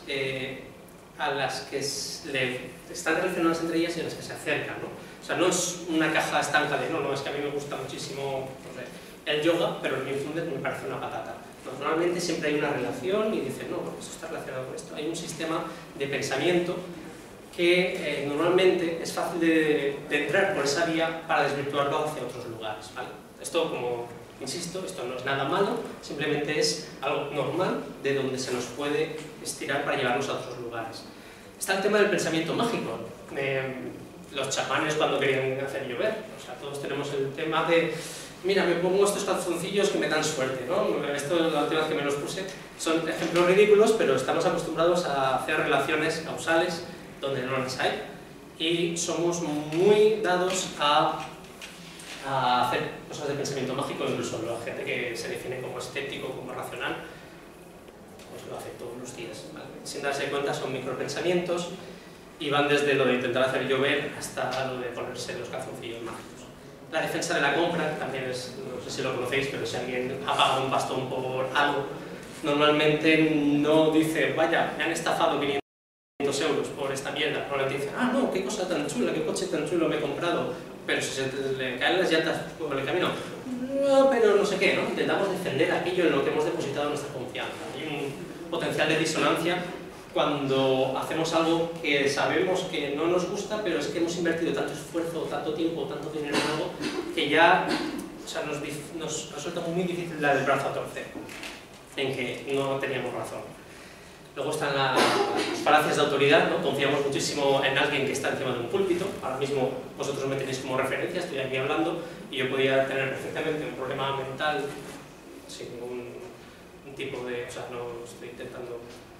a las que están relacionadas entre ellas y a las que se acercan, ¿no? O sea, no es una caja estanca de no, es que a mí me gusta muchísimo, no sé, el yoga, pero el mindfulness me parece una patata. Normalmente siempre hay una relación y dicen, no, porque esto está relacionado con esto. Hay un sistema de pensamiento que normalmente es fácil de entrar por esa vía para desvirtuarlo hacia otros lugares, ¿vale? Esto, como insisto, esto no es nada malo, simplemente es algo normal de donde se nos puede estirar para llevarnos a otros lugares. Está el tema del pensamiento mágico. Los chamanes cuando querían hacer llover, o sea, todos tenemos el tema de mira, me pongo estos calzoncillos que me dan suerte, ¿no? Esto, la última vez que me los puse, son ejemplos ridículos, pero estamos acostumbrados a hacer relaciones causales donde no las hay y somos muy dados a hacer cosas de pensamiento mágico, incluso la gente que se define como escéptico, como racional, pues lo hace todos los días, ¿vale? Sin darse cuenta son micropensamientos y van desde lo de intentar hacer llover hasta lo de ponerse los calzoncillos mágicos. La defensa de la compra también es, no sé si lo conocéis, pero si alguien ha pagado un bastón por algo, normalmente no dice, vaya, me han estafado 500 euros por esta mierda. Normalmente dice, ah, no, qué cosa tan chula, qué coche tan chulo me he comprado, pero si se le caen las llantas por el camino, no, pero no sé qué, ¿no? Intentamos defender aquello en lo que hemos depositado nuestra confianza. Hay un potencial de disonancia cuando hacemos algo que sabemos que no nos gusta, pero es que hemos invertido tanto esfuerzo, tanto tiempo, tanto dinero en algo, que ya, o sea, nos resulta muy difícil dar el brazo a torcer, en que no teníamos razón. Luego están las falacias de autoridad, ¿no? Confiamos muchísimo en alguien que está encima de un púlpito. Ahora mismo vosotros me tenéis como referencia, estoy aquí hablando, y yo podía tener perfectamente un problema mental sin ningún tipo de... O sea, no estoy intentando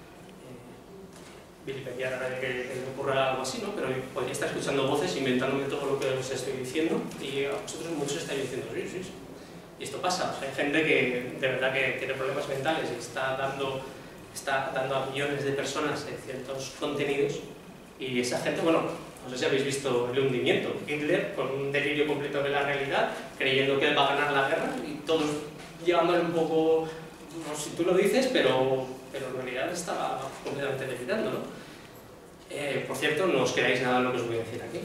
vilipendiar a nadie que le ocurra algo así, ¿no? Pero podría estar escuchando voces, inventándome todo lo que os estoy diciendo, y a vosotros muchos estáis diciendo, sí, sí, sí. Y esto pasa, o sea, hay gente que de verdad que tiene problemas mentales y está dando a millones de personas ciertos contenidos, y esa gente, bueno, no sé si habéis visto El hundimiento, Hitler con un delirio completo de la realidad, creyendo que él va a ganar la guerra, y todos llevándole un poco, no sé si tú lo dices, pero en realidad estaba completamente delirando, ¿no? Por cierto, no os creáis nada de lo que os voy a decir aquí.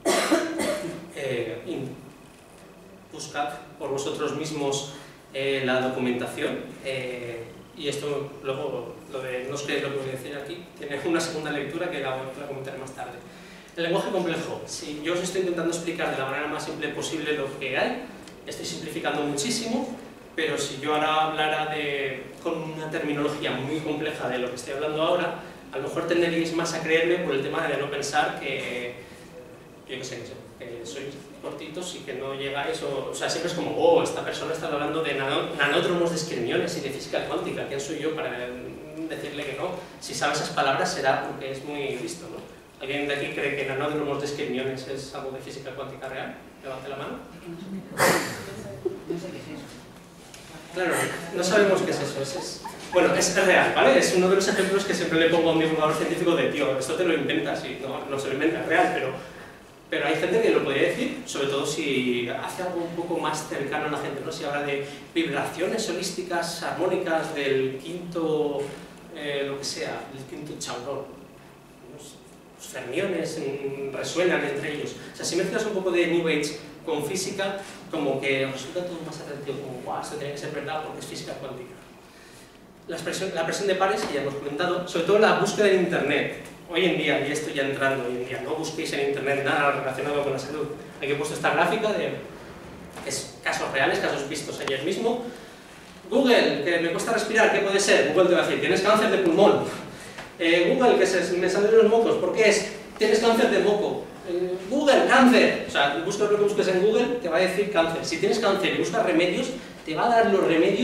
Buscad por vosotros mismos la documentación, y esto luego, lo de no os creáis lo que voy a decir aquí, tiene una segunda lectura que la comentaré más tarde. El lenguaje complejo. Si yo os estoy intentando explicar de la manera más simple posible lo que hay, estoy simplificando muchísimo, pero si yo ahora hablara con una terminología muy compleja de lo que estoy hablando ahora, a lo mejor tenderíais más a creerme por el tema de no pensar que, yo qué sé, que sois cortitos y que no llegáis, o sea, siempre es como, oh, esta persona está hablando de nanódromos de esquirmiones y de física cuántica, ¿quién soy yo para decirle que no? Si sabe esas palabras será porque es muy listo, ¿no? ¿Alguien de aquí cree que nanódromos de esquirmiones es algo de física cuántica real? Levante la mano. No sé qué es eso. Claro, no sabemos qué es eso. Bueno, es real, ¿vale? Es uno de los ejemplos que siempre le pongo a un divulgador científico de, tío, esto te lo inventas, y no se lo inventa, es real, pero hay gente que lo podría decir, sobre todo si hace algo un poco más cercano a la gente, ¿no? Si habla de vibraciones holísticas armónicas del quinto, lo que sea, el quinto chaurón. Los fermiones resuenan entre ellos. O sea, si mezclas un poco de New Age con física, como que resulta todo más atractivo, como, guau, esto tiene que ser verdad porque es física cuántica. La presión de pares, que ya hemos comentado, sobre todo la búsqueda en Internet. Hoy en día, y esto ya entrando hoy en día, no busquéis en Internet nada relacionado con la salud. Aquí he puesto esta gráfica de casos reales, casos vistos ayer mismo. Google, que me cuesta respirar, ¿qué puede ser? Google te va a decir, tienes cáncer de pulmón. Google, que me salen los mocos, ¿por qué es? Tienes cáncer de moco. Google, cáncer. O sea, buscas lo que busques en Google, te va a decir cáncer. Si tienes cáncer y buscas remedios, te va a dar los remedios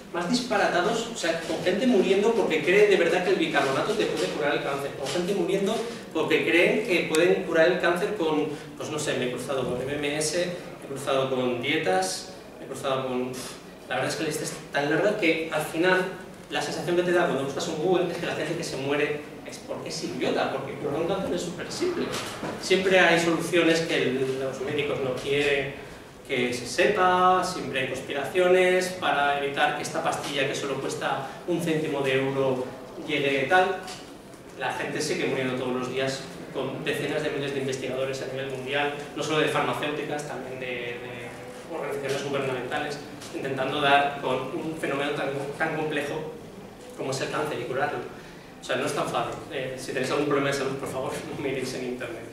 más disparatados, o sea, con gente muriendo porque cree de verdad que el bicarbonato te puede curar el cáncer, con gente muriendo porque creen que pueden curar el cáncer con, pues no sé, me he cruzado con MMS, me he cruzado con dietas, me he cruzado con... La verdad es que la lista es tan larga que al final la sensación que te da cuando buscas en Google es que la gente que se muere es porque es idiota, porque curar un cáncer es súper simple. Siempre hay soluciones que los médicos no quieren que se sepa, siempre hay conspiraciones para evitar que esta pastilla que solo cuesta 1 céntimo de euro llegue tal. La gente sigue muriendo todos los días con decenas de miles de investigadores a nivel mundial, no solo de farmacéuticas, también de organizaciones gubernamentales, intentando dar con un fenómeno tan complejo como es el cáncer y curarlo. O sea, no es tan fácil. Si tenéis algún problema de salud, por favor, no miréis en internet.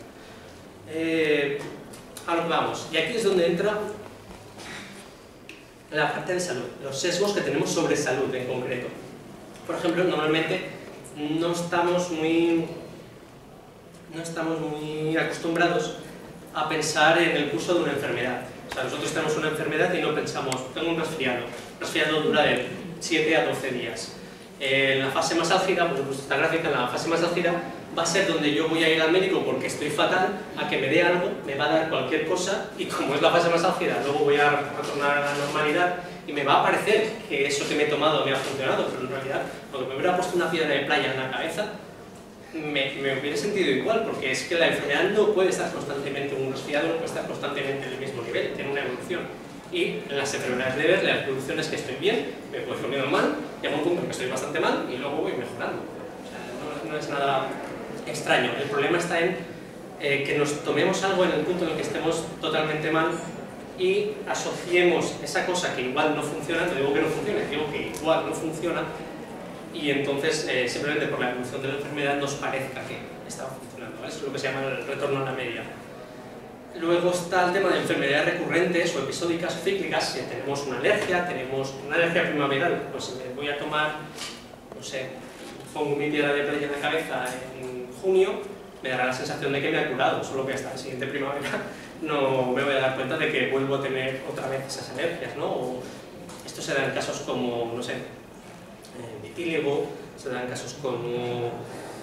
A lo que vamos. Y aquí es donde entra la parte de salud, los sesgos que tenemos sobre salud en concreto. Por ejemplo, normalmente no estamos muy acostumbrados a pensar en el curso de una enfermedad. O sea, nosotros tenemos una enfermedad y no pensamos, tengo un resfriado. El resfriado dura de 7 a 12 días. En la fase más álgida, por supuesto esta gráfica, en la fase más álgida va a ser donde yo voy a ir al médico porque estoy fatal, a que me dé algo, me va a dar cualquier cosa y como es la fase más álgida, luego voy a retornar a la normalidad y me va a parecer que eso que me he tomado me ha funcionado, pero en realidad, cuando me hubiera puesto una piedra de playa en la cabeza, me hubiera sentido igual, porque es que la enfermedad no puede estar constantemente, un resfriado no puede estar constantemente en el mismo nivel, tiene una evolución. Y en las enfermedades leves, la evolución es que estoy bien, me puedo poniendo mal, llega un punto en que estoy bastante mal y luego voy mejorando. O sea, no es nada extraño. El problema está en que nos tomemos algo en el punto en el que estemos totalmente mal y asociemos esa cosa que igual no funciona, no digo que no funcione, digo que igual no funciona, y entonces simplemente por la evolución de la enfermedad nos parezca que está funcionando, ¿vale? Eso es lo que se llama el retorno a la media. Luego está el tema de enfermedades recurrentes o episódicas o cíclicas. Si tenemos una alergia primaveral, pues si me voy a tomar, no sé, pongo mi piedra de playa en la cabeza en junio, me dará la sensación de que me ha curado, solo que hasta la siguiente primavera no me voy a dar cuenta de que vuelvo a tener otra vez esas alergias, ¿no? O esto se da en casos como, no sé, vitíligo, se da en casos como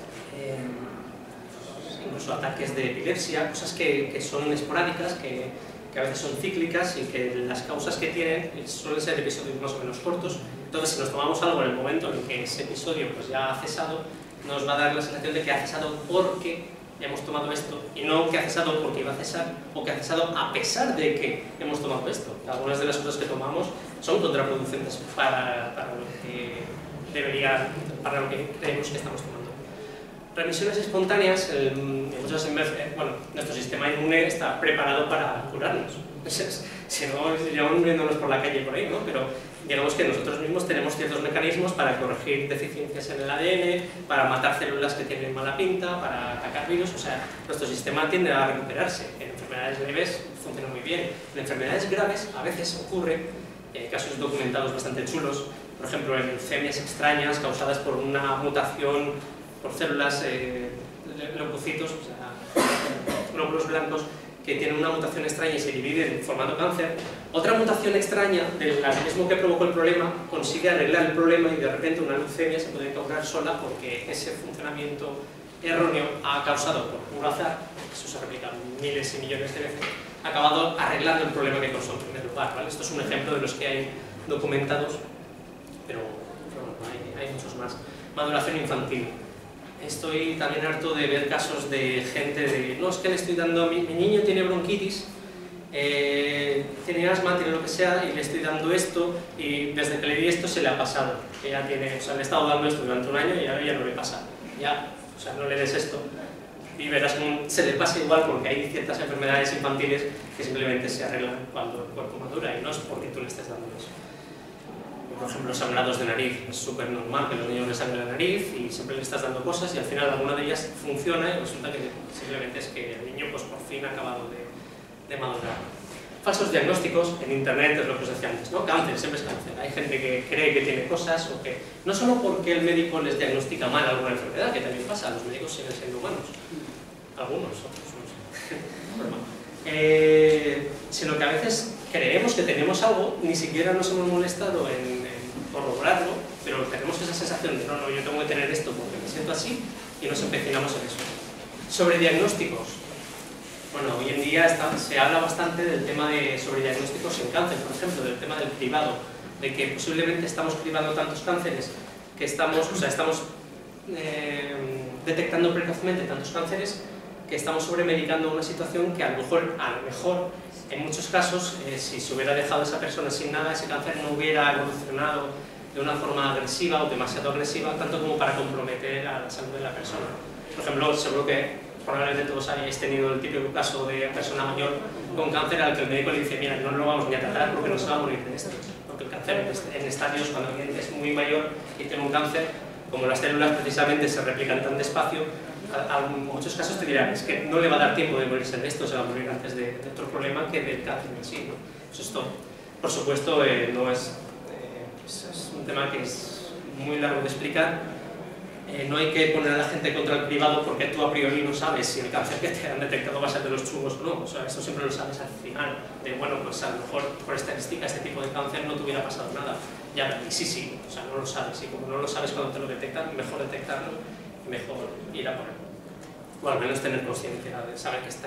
incluso ataques de epilepsia, cosas que son esporádicas, que a veces son cíclicas y que las causas que tienen suelen ser episodios más o menos cortos. Entonces, si nos tomamos algo en el momento en que ese episodio pues, ya ha cesado, nos va a dar la sensación de que ha cesado porque hemos tomado esto, y no que ha cesado porque iba a cesar, o que ha cesado a pesar de que hemos tomado esto. Algunas de las cosas que tomamos son contraproducentes para lo que creemos que estamos tomando. Remisiones espontáneas, nuestro sistema inmune está preparado para curarnos. Si no, llevamos muriéndonos por la calle por ahí, ¿no? Pero digamos que nosotros mismos tenemos ciertos mecanismos para corregir deficiencias en el ADN, para matar células que tienen mala pinta, para atacar virus. O sea, nuestro sistema tiende a recuperarse. En enfermedades leves funciona muy bien. En enfermedades graves a veces ocurre, casos documentados bastante chulos, por ejemplo, en leucemias extrañas causadas por una mutación por células leucocitos, o sea, glóbulos blancos, que tienen una mutación extraña y se dividen formando cáncer. Otra mutación extraña del organismo que provocó el problema consigue arreglar el problema y de repente una leucemia se puede causar sola porque ese funcionamiento erróneo ha causado por puro azar, eso se replica miles y millones de veces, ha acabado arreglando el problema que causó en primer lugar, ¿vale? Esto es un ejemplo de los que hay documentados, pero bueno, hay muchos más. Maduración infantil. Estoy también harto de ver casos de gente de, no, es que le estoy dando, mi niño tiene bronquitis, tiene asma, tiene lo que sea, y le estoy dando esto, y desde que le di esto se le ha pasado. Que ya tiene, o sea, le he estado dando esto durante un año y ahora ya no le pasa. Ya, o sea, no le des esto. Y verás cómo se le pasa igual, porque hay ciertas enfermedades infantiles que simplemente se arreglan cuando el cuerpo madura, y no es porque tú le estés dando eso. Por ejemplo, sangrados de nariz, es súper normal que los niños les sangren la nariz y siempre le estás dando cosas y al final alguna de ellas funciona y resulta que simplemente es que el niño pues, por fin ha acabado de madurar. Falsos diagnósticos en internet es lo que os decía antes, ¿no? Cáncer, siempre es cáncer. Hay gente que cree que tiene cosas o que... No solo porque el médico les diagnostica mal alguna enfermedad, que también pasa, los médicos siguen siendo humanos. Algunos, otros no sé. Sino que a veces creemos que tenemos algo, ni siquiera nos hemos molestado en corroborarlo, pero tenemos esa sensación de no, yo tengo que tener esto porque me siento así, y nos empecinamos en eso. Sobre diagnósticos. Bueno, hoy en día se habla bastante del tema de sobre diagnósticos en cáncer, por ejemplo, del tema del cribado, de que posiblemente estamos cribando tantos cánceres que estamos detectando precozmente tantos cánceres que estamos sobremedicando una situación que a lo mejor en muchos casos, si se hubiera dejado a esa persona sin nada, ese cáncer no hubiera evolucionado de una forma agresiva o demasiado agresiva, tanto como para comprometer a la salud de la persona. Por ejemplo, seguro que probablemente todos hayáis tenido el típico caso de persona mayor con cáncer al que el médico le dice, mira, no lo vamos ni a tratar porque no se va a morir de esto. Porque el cáncer en estadios, cuando alguien es muy mayor y tiene un cáncer, como las células precisamente se replican tan despacio, en muchos casos te dirán, es que no le va a dar tiempo de morirse de esto, se va a morir antes de otro problema que del cáncer en sí, ¿no? Eso es todo. Por supuesto, no es un tema que es muy largo de explicar. No hay que poner a la gente contra el privado porque tú a priori no sabes si el cáncer que te han detectado va a ser de los chungos o no. O sea, eso siempre lo sabes al final. De bueno, pues a lo mejor por estadística este tipo de cáncer no te hubiera pasado nada. Ya, y sí, o sea, no lo sabes. Y como no lo sabes cuando te lo detectan, mejor detectarlo y mejor ir a por él. O al menos tener conciencia de saber que está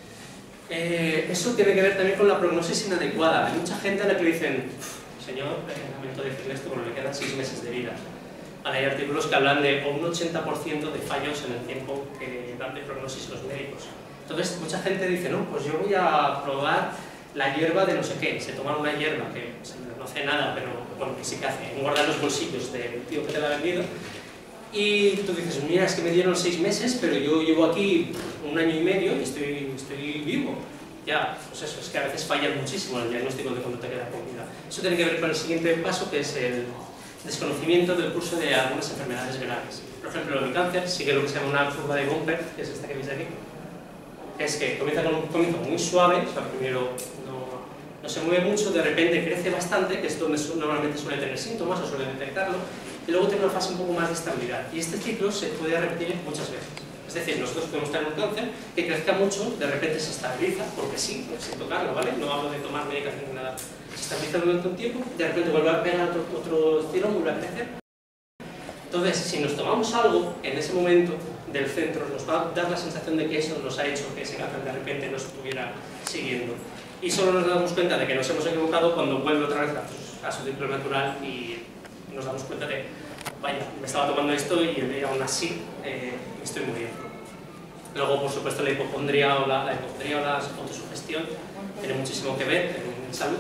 ahí. Eso tiene que ver también con la prognosis inadecuada. Hay mucha gente a la que le dicen, señor, lamento decirle esto, pero le quedan 6 meses de vida. Hay artículos que hablan de un 80% de fallos en el tiempo que dan de prognosis los médicos. Entonces, mucha gente dice, no, pues yo voy a probar la hierba de no sé qué. Se toman una hierba que no hace nada, pero bueno, que sí que hace, engordar los bolsillos del tío que te la ha vendido. Y tú dices, mira, es que me dieron 6 meses, pero yo llevo aquí 1 año y medio y estoy vivo. Ya, pues eso, es que a veces falla muchísimo el diagnóstico de cuando te queda con vida. Eso tiene que ver con el siguiente paso, que es el desconocimiento del curso de algunas enfermedades graves. Por ejemplo, el cáncer sigue lo que se llama una curva de Gompertz, que es esta que veis aquí. Es que comienza con un comienzo muy suave, o sea, primero no se mueve mucho, de repente crece bastante, que es donde normalmente suele tener síntomas o suele detectarlo, y luego tiene una fase un poco más de estabilidad. Y este ciclo se puede repetir muchas veces. Es decir, nosotros podemos tener un cáncer que crezca mucho, de repente se estabiliza, porque sí, sin tocarlo, ¿vale? No hablo de tomar medicación ni nada. Se estabiliza durante un tiempo, de repente vuelve a pegar otro estirón, vuelve a crecer. Entonces, si nos tomamos algo en ese momento del centro, nos va a dar la sensación de que eso nos ha hecho que ese cáncer de repente nos estuviera siguiendo. Y solo nos damos cuenta de que nos hemos equivocado cuando vuelve otra vez a su ciclo natural y nos damos cuenta de, vaya, me estaba tomando esto y aún así me estoy muriendo. Luego, por supuesto, la hipocondria o la autosugestión tiene muchísimo que ver en salud.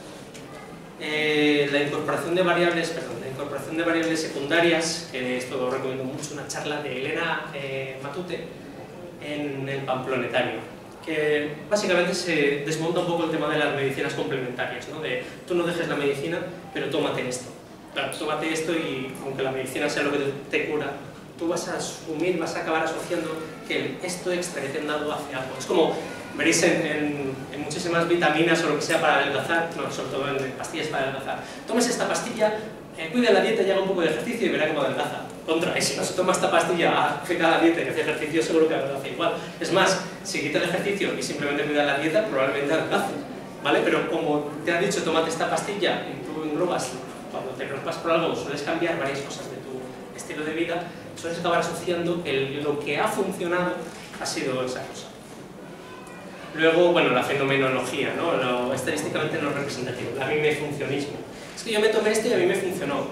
La incorporación de variables secundarias, que esto lo recomiendo mucho, una charla de Elena Matute en el Pamplonetario, que básicamente se desmonta un poco el tema de las medicinas complementarias, ¿no? De tú no dejes la medicina, pero tómate esto. Claro, tómate esto y aunque la medicina sea lo que te cura, tú vas a asumir, vas a acabar asociando que esto extra que te han dado hace algo. Es como veréis en muchísimas vitaminas o lo que sea para adelgazar, no, sobre todo en pastillas para adelgazar. Tomes esta pastilla, cuida la dieta y haga un poco de ejercicio y verá cómo adelgaza. Contra, y si no se toma esta pastilla, cuida la dieta y hace ejercicio, seguro que adelgaza igual. Es más, si quita el ejercicio y simplemente cuida la dieta, probablemente adelgace, ¿vale? Pero como te ha dicho, tómate esta pastilla y tú englobas, cuando te preocupas por algo, sueles cambiar varias cosas de tu estilo de vida, sueles acabar asociando que lo que ha funcionado ha sido esa cosa. Luego, bueno, la fenomenología, ¿no? Lo estadísticamente no representativo, la mimefuncionismo. Es que yo me tomé esto y a mí me funcionó.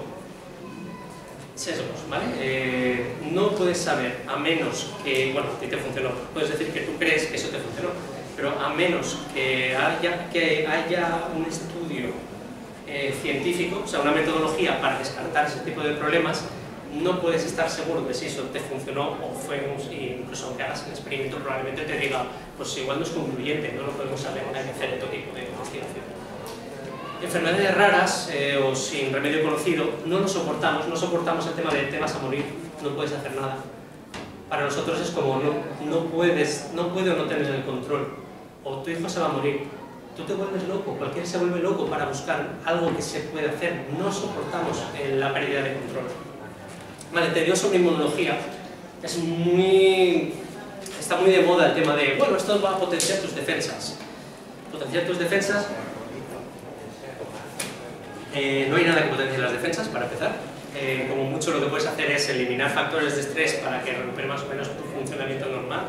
Sesgos, ¿vale? No puedes saber, a menos que, bueno, a ti te funcionó, puedes decir que tú crees que eso te funcionó, pero a menos que haya un estudio científico, o sea, una metodología para descartar ese tipo de problemas, no puedes estar seguro de si eso te funcionó o fue, incluso aunque hagas el experimento, probablemente te diga, pues igual no es concluyente, no lo podemos saber, hay que hacer otro tipo de investigación. Enfermedades raras o sin remedio conocido, no soportamos el tema de te vas a morir, no puedes hacer nada. Para nosotros es como, no puedo no tener el control, o tu hijo se va a morir. Tú te vuelves loco, cualquiera se vuelve loco para buscar algo que se puede hacer, no soportamos la pérdida de control. Vale, te digo sobre inmunología, está muy de moda el tema de, bueno, esto va a potenciar tus defensas. Potenciar tus defensas, no hay nada que potencie las defensas, para empezar. Como mucho lo que puedes hacer es eliminar factores de estrés para que recupere más o menos tu funcionamiento normal.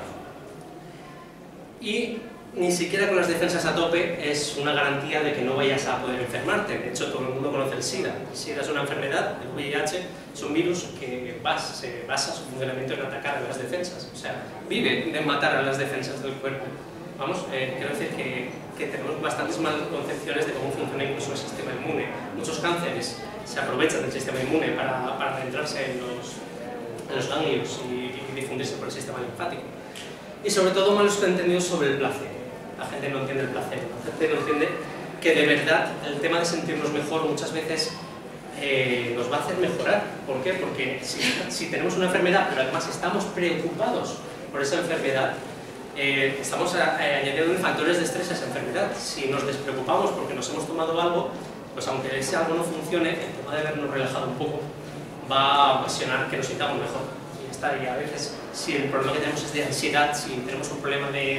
Y ni siquiera con las defensas a tope es una garantía de que no vayas a poder enfermarte. De hecho, todo el mundo conoce el SIDA. El SIDA es una enfermedad, el VIH es un virus que se basa su funcionamiento en atacar a las defensas. O sea, vive de matar a las defensas del cuerpo. Vamos, quiero decir que tenemos bastantes malas concepciones de cómo funciona incluso el sistema inmune. Muchos cánceres se aprovechan del sistema inmune para adentrarse en los ganglios y difundirse por el sistema linfático. Y sobre todo malos entendidos sobre el placer. La gente no entiende el placer, la gente no entiende que de verdad el tema de sentirnos mejor muchas veces nos va a hacer mejorar. ¿Por qué? Porque si tenemos una enfermedad, pero además estamos preocupados por esa enfermedad, estamos añadiendo factores de estrés a esa enfermedad. Si nos despreocupamos porque nos hemos tomado algo, pues aunque ese algo no funcione, el tema de habernos relajado un poco va a ocasionar que nos sintamos mejor. Y ya está. Y a veces, si el problema que tenemos es de ansiedad, si tenemos un problema de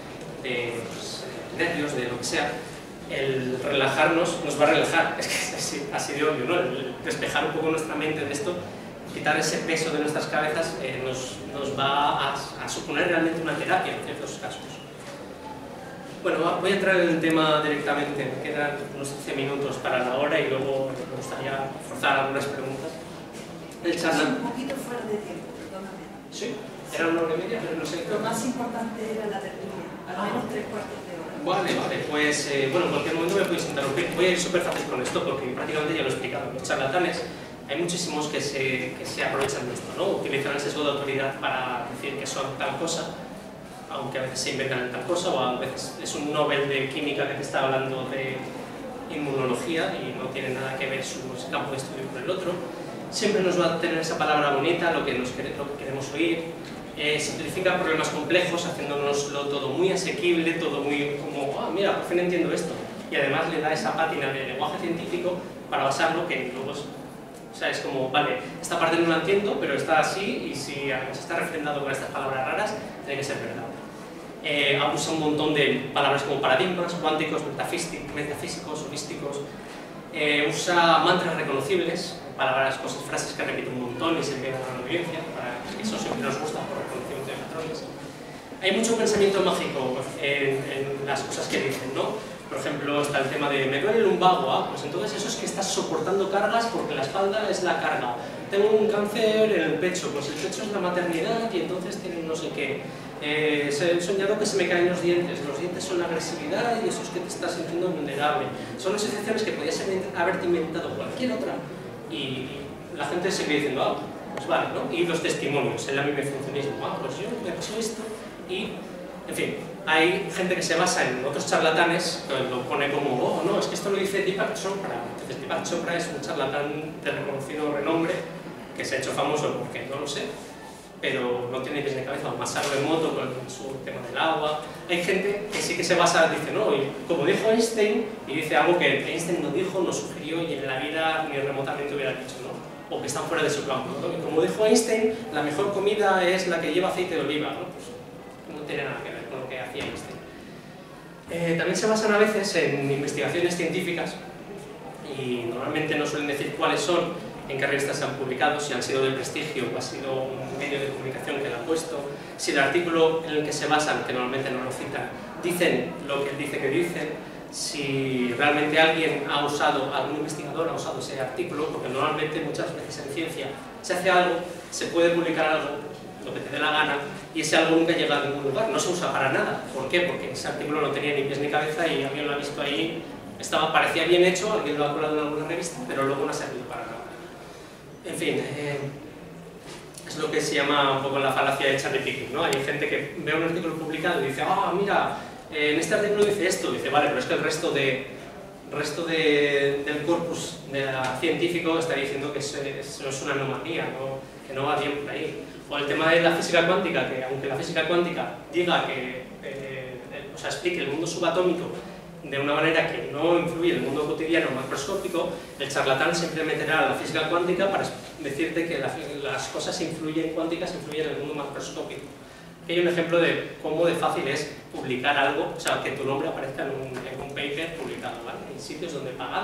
nervios, de lo que sea, el relajarnos nos va a relajar. Es que así de obvio, ¿no? El despejar un poco nuestra mente de esto, quitar ese peso de nuestras cabezas, nos va a suponer realmente una terapia en ciertos casos. Bueno, voy a entrar en el tema directamente, me quedan unos 15 minutos para la hora y luego me gustaría forzar algunas preguntas. El charla... Un poquito fuera de tiempo, perdóname. Sí, era una hora y media, pero no sé. Lo más importante era la tertulia, al menos 3 cuartos de hora. Vale, pues bueno, en cualquier momento me podéis interrumpir. Voy a ir súper fácil con esto porque prácticamente ya lo he explicado. Los charlatanes, hay muchísimos que se aprovechan de esto, ¿no? Utilizan el sesgo de autoridad para decir que son tal cosa, aunque a veces se inventan tal cosa, o a veces es un Nobel de química que te está hablando de inmunología y no tiene nada que ver su campo de estudio con el otro. Siempre nos va a tener esa palabra bonita, lo que queremos oír. Simplifica problemas complejos, haciéndonoslo todo muy asequible, todo muy como, ah, mira, por fin entiendo esto. Y además le da esa pátina de lenguaje científico para basarlo que luego o sea, es como, vale, esta parte no la entiendo, pero está así, y si además está refrendado con estas palabras raras, tiene que ser verdad. Usa un montón de palabras como paradigmas, cuánticos, metafísicos, holísticos. Usa mantras reconocibles, palabras, cosas, frases que repite un montón y se pegan a la audiencia, eso siempre nos gusta por reconocimiento de patrones. Hay mucho pensamiento mágico en las cosas que dicen, ¿no? Por ejemplo, está el tema de me duele el lumbago, pues entonces eso es que estás soportando cargas porque la espalda es la carga. Tengo un cáncer en el pecho, pues el pecho es la maternidad y entonces tienen no sé qué. He soñado que se me caen los dientes son la agresividad y eso es que te estás sintiendo vulnerable. Son asociaciones que podías haberte inventado cualquier otra y la gente se queda diciendo, ah, pues vale, ¿no? Y los testimonios, el amimefuncionismo, ah, pues yo me pasó esto y, en fin, hay gente que se basa en otros charlatanes que lo pone como, oh, no, es que esto lo dice Deepak Chopra. Entonces Deepak Chopra es un charlatán de reconocido renombre que se ha hecho famoso porque no lo sé, pero no tiene pies ni cabeza, o Masaru Emoto con su tema del agua. Hay gente que sí que se basa, dice, no, y como dijo Einstein, y dice algo que Einstein no dijo, no sugirió y en la vida ni remotamente hubiera dicho, ¿no? O que están fuera de su campo, ¿no? Y como dijo Einstein, la mejor comida es la que lleva aceite de oliva, ¿no? Pues no tiene nada que ver con lo que hacía Einstein. También se basan a veces en investigaciones científicas y normalmente no suelen decir cuáles son, en qué revistas se han publicado, si han sido de prestigio o ha sido un medio de comunicación que lo ha puesto, si el artículo en el que se basan, que normalmente no lo citan, dicen lo que él dice que dicen, si realmente alguien ha usado, algún investigador ha usado ese artículo, porque normalmente muchas veces en ciencia se hace algo, se puede publicar algo, lo que te dé la gana, y ese algo nunca llega a ningún lugar, no se usa para nada. ¿Por qué? Porque ese artículo no tenía ni pies ni cabeza y alguien lo ha visto ahí, parecía bien hecho, alguien lo ha colado en alguna revista, pero luego no ha servido para nada. En fin, es lo que se llama un poco la falacia de cherry picking, ¿no? Hay gente que ve un artículo publicado y dice, ah, mira, en este artículo dice esto, dice, vale, pero es que el resto del corpus científico está diciendo que eso es una anomalía, ¿no? Que no va bien por ahí. O el tema de la física cuántica, que aunque la física cuántica diga que, o sea, explique el mundo subatómico de una manera que no influye en el mundo cotidiano macroscópico, el charlatán siempre meterá la física cuántica para decirte que las cosas cuánticas influyen en el mundo macroscópico. Hay un ejemplo de cómo de fácil es publicar algo, o sea, que tu nombre aparezca en un paper publicado, ¿vale? En sitios donde pagando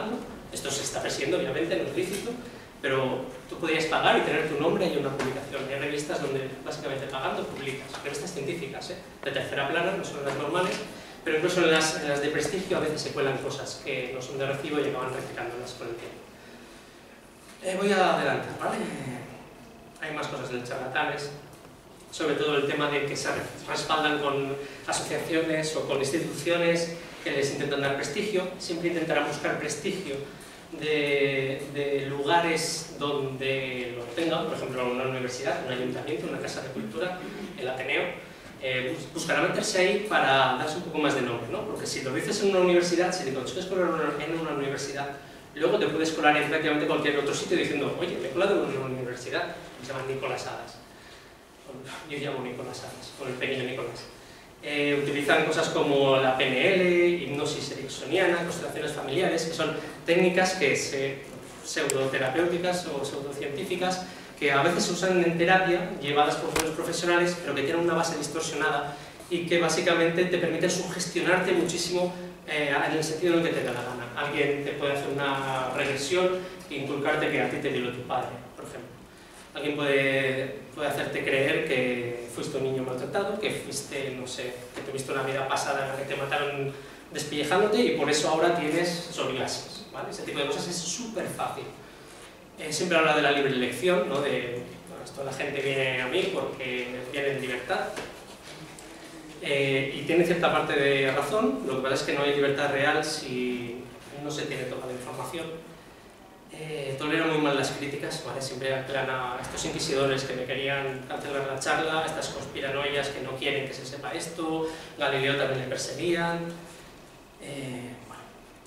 Esto se está persiguiendo, obviamente, no es lícito, pero tú podrías pagar y tener tu nombre y una publicación. Hay revistas donde básicamente pagando publicas, revistas científicas, de tercera plana, no son las normales, pero incluso en las de prestigio a veces se cuelan cosas que no son de recibo y acaban reciclándolas con el tiempo. Voy a adelantar, ¿vale? Hay más cosas del charlatanes, sobre todo el tema de que se respaldan con asociaciones o con instituciones que les intentan dar prestigio. Siempre intentarán buscar prestigio de lugares donde lo tengan, por ejemplo una universidad, un ayuntamiento, una casa de cultura, el Ateneo. Buscará meterse ahí para darse un poco más de nombre, ¿no? Porque si lo dices en una universidad, si te consigues colar en una universidad, luego te puedes colar en prácticamente cualquier otro sitio diciendo, oye, me he colado en una universidad, se llaman Nicolás Hadas. Yo llamo Nicolás Hadas, con el pequeño Nicolás. Utilizan cosas como la PNL, hipnosis ericksoniana, constelaciones familiares, que son técnicas pseudoterapéuticas o pseudocientíficas que a veces se usan en terapia, llevadas por buenos profesionales, pero que tienen una base distorsionada y que básicamente te permiten sugestionarte muchísimo en el sentido en el que te da la gana. Alguien te puede hacer una regresión e inculcarte que a ti te violó tu padre, por ejemplo. Alguien puede hacerte creer que fuiste un niño maltratado, que fuiste, no sé, que tuviste una vida pasada en la que te mataron despellejándote y por eso ahora tienes psoriasis, ¿vale? Ese tipo de cosas es súper fácil. Siempre habla de la libre elección, ¿no? Bueno, esto la gente viene a mí porque viene en libertad. Y tiene cierta parte de razón, lo que pasa es que no hay libertad real si no se tiene toda la información. Tolero muy mal las críticas, ¿vale? Siempre aclaran a estos inquisidores que me querían cancelar la charla, estas conspiranoias que no quieren que se sepa esto, Galileo también le perseguían. Bueno.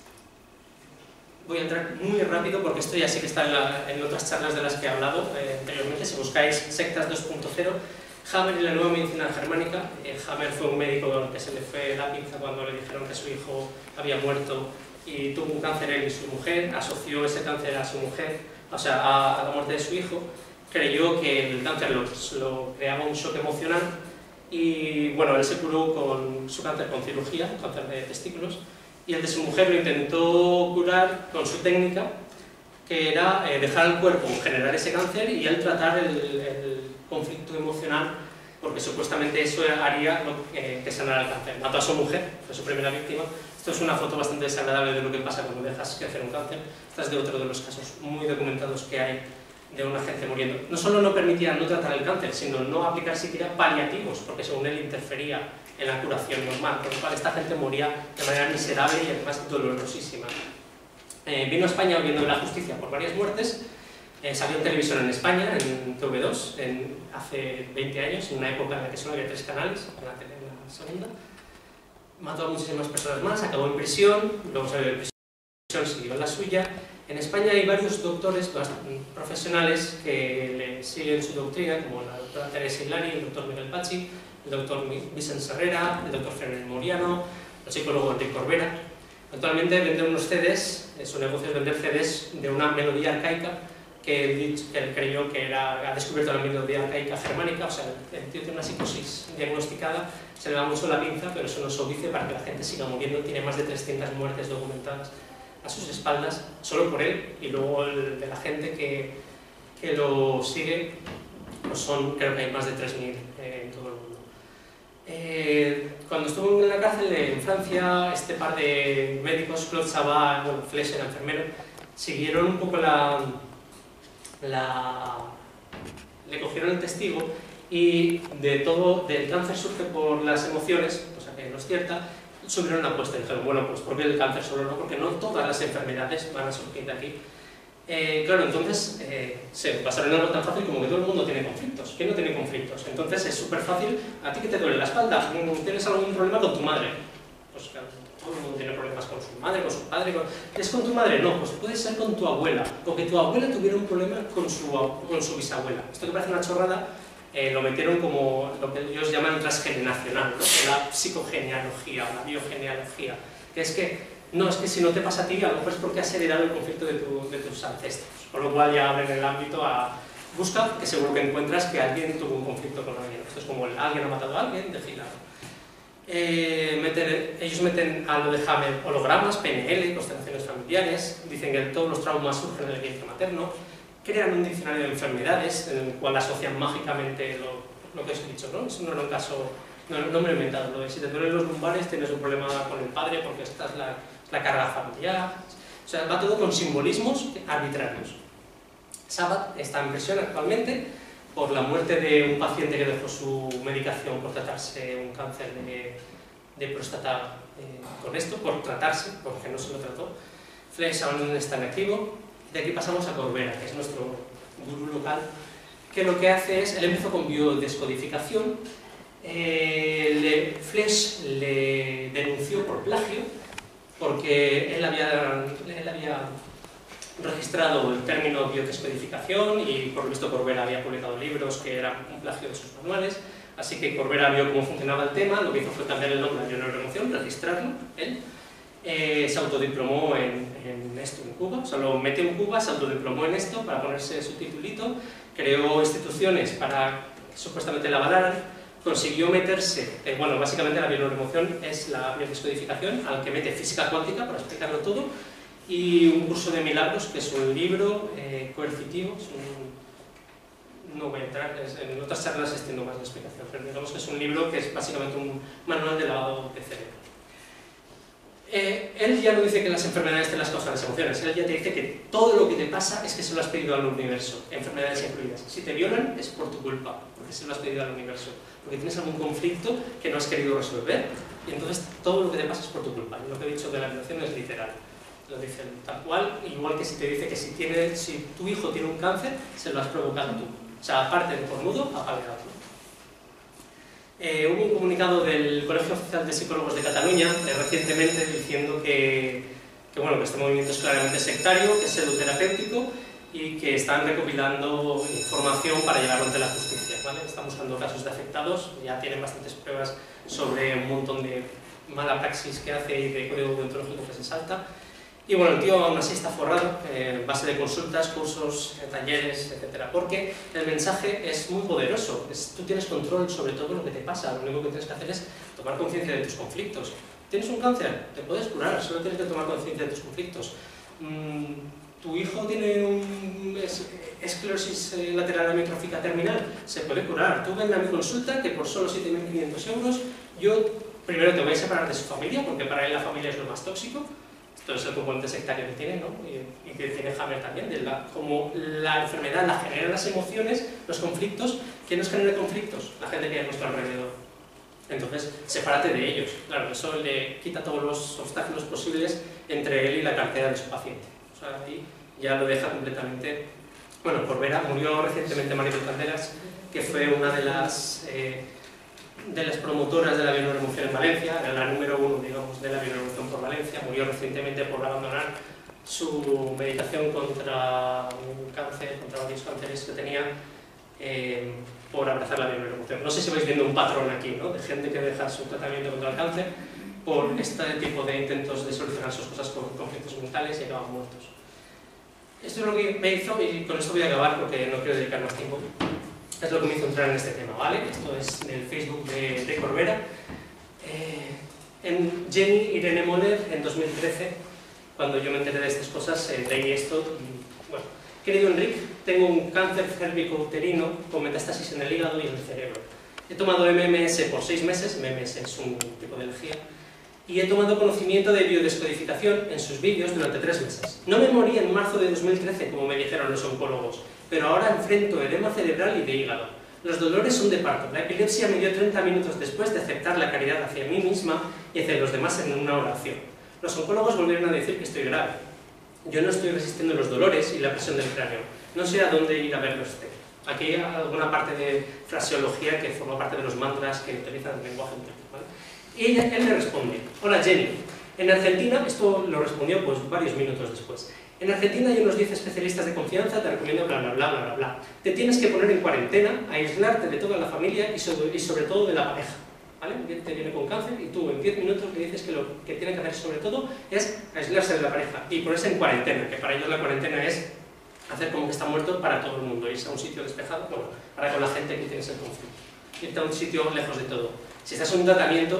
Voy a entrar muy rápido porque esto ya sí que está en otras charlas de las que he hablado anteriormente. Si buscáis sectas 2.0, Hammer y la nueva medicina germánica. Hammer fue un médico al que se le fue la pinza cuando le dijeron que su hijo había muerto y tuvo un cáncer él y su mujer, asoció ese cáncer a su mujer, o sea, a la muerte de su hijo, creyó que el cáncer lo creaba un shock emocional y bueno, él se curó con su cáncer con cirugía, cáncer de testículos, y el de su mujer lo intentó curar con su técnica, que era dejar al cuerpo generar ese cáncer y él tratar el conflicto emocional, porque supuestamente eso haría que sanara el cáncer. Mató a su mujer, fue su primera víctima. Esto es una foto bastante desagradable de lo que pasa cuando dejas crecer un cáncer. Esta es de otro de los casos muy documentados que hay de una gente muriendo. No solo no permitía no tratar el cáncer, sino no aplicar siquiera paliativos, porque según él interfería en la curación normal, por lo cual esta gente moría de manera miserable y además dolorosísima. Vino a España huyendo de la justicia por varias muertes. Salió en televisión en España, en TV2, hace 20 años, en una época en la que solo había 3 canales, en la segunda. Mató a muchísimas personas más, acabó en prisión, luego salió de prisión, siguió la suya. En España hay varios doctores profesionales que le siguen su doctrina, como la doctora Teresa Hilari, el doctor Miguel Pachi, el doctor Vicente Herrera, el doctor Fernández Moriano, el psicólogo Enrique Corbera. Actualmente venden unos CDs, su negocio es vender CDs de una melodía arcaica que él creyó que ha descubierto la melodía arcaica germánica, o sea, el tío tiene una psicosis diagnosticada, se le da mucho la pinza, pero eso no es obvio para que la gente siga muriendo. Tiene más de 300 muertes documentadas a sus espaldas, solo por él, y luego el de la gente que lo sigue, pues creo que hay más de 3.000 en todo el mundo. Cuando estuvo en la cárcel en Francia, este par de médicos, Claude Sabat, bueno, Flesch era enfermero, siguieron un poco le cogieron el testigo y del cáncer surge por las emociones, cosa que no es cierta, subieron una apuesta y dijeron, bueno, pues ¿por qué el cáncer solo no? Porque no todas las enfermedades van a surgir de aquí. Claro, entonces se basaron en algo tan fácil como que todo el mundo tiene conflictos. ¿Quién no tiene conflictos? Entonces es súper fácil. ¿A ti que te duele la espalda? ¿Tienes algún problema con tu madre? Pues claro, todo el mundo tiene problemas con su madre, con su padre. ¿Es con tu madre? No, pues puede ser con tu abuela. O que tu abuela tuviera un problema con su bisabuela. Esto que parece una chorrada, lo metieron como lo que ellos llaman transgeneracional, ¿no? La psicogenealogía o la biogenealogía. Que es que no, es que si no te pasa a ti, a lo mejor es porque has heredado el conflicto de tus ancestros. Con lo cual ya abren el ámbito a... Busca, que seguro que encuentras que alguien tuvo un conflicto con alguien. Esto es como alguien ha matado a alguien, de gilado. Ellos meten a lo de Hammer hologramas, PNL, constelaciones familiares, dicen que todos los traumas surgen del vientre materno, crean un diccionario de enfermedades en el cual asocian mágicamente lo que os he dicho, ¿no? Eso no era un caso, no me lo he inventado, lo de si te duelen los lumbares tienes un problema con el padre porque esta es la carga familiar, o sea, va todo con simbolismos arbitrarios. Sabbath está en prisión actualmente por la muerte de un paciente que dejó su medicación por tratarse un cáncer de próstata con esto, por tratarse, porque no se lo trató. Flesch aún está en activo. De aquí pasamos a Corbera, que es nuestro gurú local, que lo que hace es, él empezó con biodescodificación, Flesch le denunció por plagio, porque él había registrado el término biodescodificación y por lo visto Corbera había publicado libros que eran un plagio de sus manuales, así que Corbera vio cómo funcionaba el tema, lo que hizo fue cambiar el nombre a bioneuroemoción, registrarlo, él. Se autodiplomó en esto en Cuba, o sea, lo metió en Cuba, se autodiplomó en esto para ponerse su titulito, creó instituciones para que supuestamente la avalaran, consiguió meterse, bueno, básicamente la bioneuroemoción es la biodescodificación, al que mete física cuántica para explicarlo todo, y un curso de milagros, que es un libro coercitivo, no voy a entrar, en otras charlas no más la explicación, pero digamos que es un libro que es básicamente un manual de lavado de cerebro. Él ya no dice que las enfermedades te las causan las emociones, él ya te dice que todo lo que te pasa es que se lo has pedido al universo, enfermedades incluidas. Si te violan es por tu culpa, porque se lo has pedido al universo, porque tienes algún conflicto que no has querido resolver, y entonces todo lo que te pasa es por tu culpa. Y lo que he dicho de la violación es literal, lo dice tal cual, igual que si te dice que si tu hijo tiene un cáncer, se lo has provocado tú. O sea, aparte de cornudo, apaleado. Hubo un comunicado del Colegio Oficial de Psicólogos de Cataluña recientemente diciendo que este movimiento es claramente sectario, que es pseudoterapéutico y que están recopilando información para llevar ante la justicia, ¿vale? Están buscando casos de afectados, ya tienen bastantes pruebas sobre un montón de mala praxis que hace y de código deontológico que se salta. Y bueno, el tío aún así está forrado, base de consultas, cursos, talleres, etc. Porque el mensaje es muy poderoso, tú tienes control sobre todo lo que te pasa, lo único que tienes que hacer es tomar conciencia de tus conflictos. ¿Tienes un cáncer? Te puedes curar, solo tienes que tomar conciencia de tus conflictos. ¿Tu hijo tiene esclerosis lateral amiotrófica terminal? Se puede curar. Tú ven a mi consulta que por solo 7.500 euros yo primero te voy a separar de su familia, porque para él la familia es lo más tóxico. Esto es el componente sectario que tiene, ¿no? Y que tiene Hammer también, como la enfermedad la genera las emociones, los conflictos. ¿Quién nos genera conflictos? La gente que hay a nuestro alrededor. Entonces, sepárate de ellos. Claro, eso le quita todos los obstáculos posibles entre él y la cartera de su paciente. O sea, ahí ya lo deja completamente... Bueno, Corbera murió recientemente Maribel Candelas, que fue una de las promotoras de la bioneuroemoción en Valencia, era la número 1, digamos, de la bioneuroemoción por Valencia, murió recientemente por abandonar su medicación contra un cáncer, contra varios cánceres que tenía, por abrazar la bioneuroemoción. No sé si vais viendo un patrón aquí, ¿no? De gente que deja su tratamiento contra el cáncer por este tipo de intentos de solucionar sus cosas con conflictos mentales y acaban muertos. Esto es lo que me hizo, y con esto voy a acabar porque no quiero dedicar más tiempo. Es lo que me hizo entrar en este tema, ¿vale? Esto es del Facebook de Corbera. En Jenny Irene Moller, en 2013, cuando yo me enteré de estas cosas, leí esto y, bueno, querido Enrique, tengo un cáncer cérvico-uterino con metástasis en el hígado y en el cerebro. He tomado MMS por 6 meses, MMS es un tipo de lejía, y he tomado conocimiento de biodescodificación en sus vídeos durante 3 meses. No me morí en marzo de 2013, como me dijeron los oncólogos, pero ahora enfrento edema cerebral y de hígado. Los dolores son de parto. La epilepsia me dio 30 minutos después de aceptar la caridad hacia mí misma y hacia los demás en una oración. Los oncólogos volvieron a decir que estoy grave. Yo no estoy resistiendo los dolores y la presión del cráneo. No sé a dónde ir a verlos. Aquí hay alguna parte de fraseología que forma parte de los mantras que utilizan el lenguaje interno, ¿vale? Y él le responde: hola Jenny, en Argentina, esto lo respondió pues varios minutos después. En Argentina hay unos 10 especialistas de confianza, te recomiendo bla bla bla bla bla bla. Te tienes que poner en cuarentena, aislarte de toda la familia y sobre todo de la pareja, ¿vale? Te viene con cáncer y tú en 10 minutos le dices que lo que tiene que hacer sobre todo es aislarse de la pareja y ponerse en cuarentena, que para ellos la cuarentena es hacer como que está muerto para todo el mundo, irse a un sitio despejado, bueno, para con la gente que tienes el conflicto, irte a un sitio lejos de todo. Si estás en un tratamiento,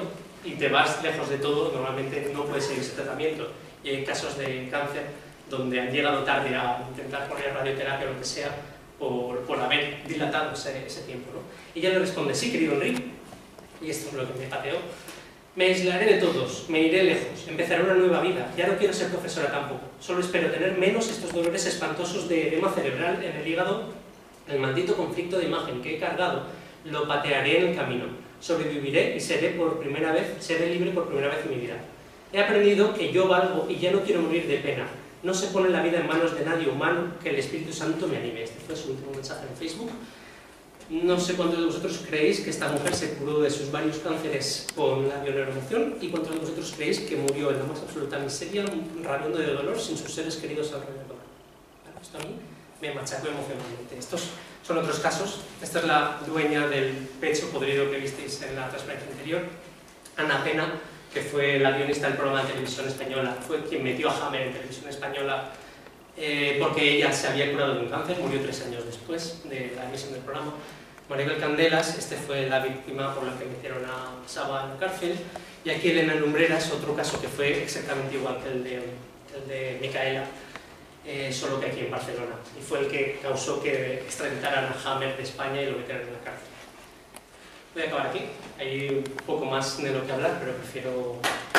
y te vas lejos de todo, normalmente no puedes seguir ese tratamiento. Y hay casos de cáncer donde han llegado tarde a intentar poner radioterapia o lo que sea por haber dilatado ese tiempo, ¿no? Y ella le responde: sí, querido Enrique, y esto es lo que me pateó: me aislaré de todos, me iré lejos, empezaré una nueva vida, ya no quiero ser profesora tampoco, solo espero tener menos estos dolores espantosos de edema cerebral en el hígado, el maldito conflicto de imagen que he cargado, lo patearé en el camino, sobreviviré y seré libre por primera vez en mi vida. He aprendido que yo valgo y ya no quiero morir de pena. No se pone la vida en manos de nadie humano, que el Espíritu Santo me anime. Este fue su último mensaje en Facebook. No sé cuántos de vosotros creéis que esta mujer se curó de sus varios cánceres con la bioneuromoción y cuántos de vosotros creéis que murió en la más absoluta miseria, rabiando de dolor, sin sus seres queridos alrededor. Esto a mí me machacó emocionalmente. Estos son otros casos. Esta es la dueña del pecho podrido que visteis en la transparencia anterior, Ana Pena, que fue la guionista del programa de televisión española, fue quien metió a Hammer en televisión española porque ella se había curado de un cáncer, murió 3 años después de la emisión del programa. Maribel Candelas, fue la víctima por la que metieron a Saba en la cárcel, y aquí Elena Lumbreras, otro caso que fue exactamente igual que el de Micaela, solo que aquí en Barcelona, y fue el que causó que extraditaran a Hammer de España y lo metieran en la cárcel. Voy a acabar aquí, hay un poco más de lo que hablar, pero prefiero...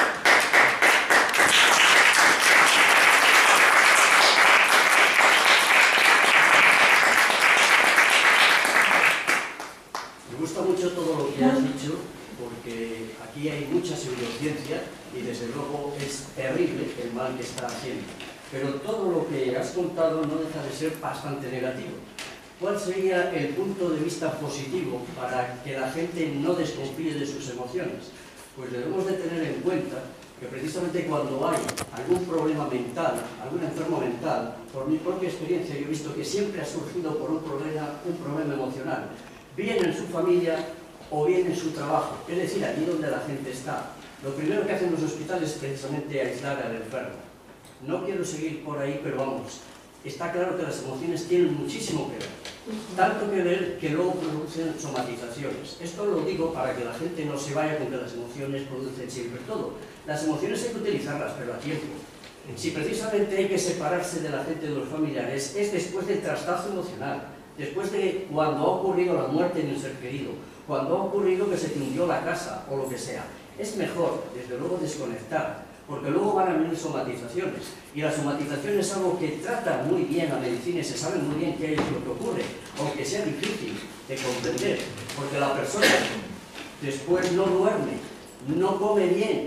Me gusta mucho todo lo que has dicho, porque aquí hay mucha pseudociencia y desde luego es terrible el mal que está haciendo. Pero todo lo que has contado no deja de ser bastante negativo. ¿Cuál sería el punto de vista positivo para que la gente no desconfíe de sus emociones? Pues debemos de tener en cuenta que precisamente cuando hay algún problema mental, algún enfermo mental, por mi propia experiencia yo he visto que siempre ha surgido por un problema emocional, bien en su familia o bien en su trabajo, es decir, allí donde la gente está. Lo primero que hacen los hospitales es precisamente aislar al enfermo. No quiero seguir por ahí, pero vamos, está claro que las emociones tienen muchísimo que ver. Tanto que ver que luego producen somatizaciones. Esto lo digo para que la gente no se vaya con que las emociones producen siempre todo. Las emociones hay que utilizarlas, pero a tiempo. Si precisamente hay que separarse de la gente, de los familiares, es después del trastazo emocional, después de cuando ha ocurrido la muerte de un ser querido, cuando ha ocurrido que se te hundió la casa o lo que sea. Es mejor, desde luego, desconectar, porque luego van a venir somatizaciones, y la somatización es algo que trata muy bien la medicina y se sabe muy bien qué es lo que ocurre, aunque sea difícil de comprender, porque la persona después no duerme, no come bien,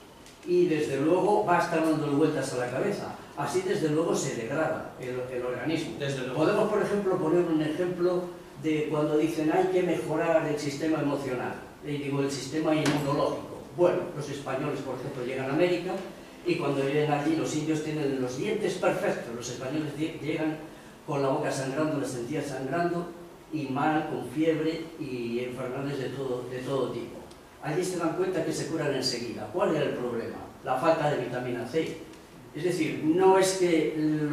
y desde luego va a estar dando vueltas a la cabeza. Así desde luego se degrada el organismo. Podemos, por ejemplo, poner un ejemplo de cuando dicen hay que mejorar el sistema emocional, digo el sistema inmunológico. Bueno, los españoles, por ejemplo, llegan a América y cuando llegan allí los indios tienen los dientes perfectos, los españoles llegan con la boca sangrando, las encías sangrando y mal, con fiebre y enfermedades de todo tipo. Allí se dan cuenta que se curan enseguida. ¿Cuál era el problema? La falta de vitamina C. Es decir, no es que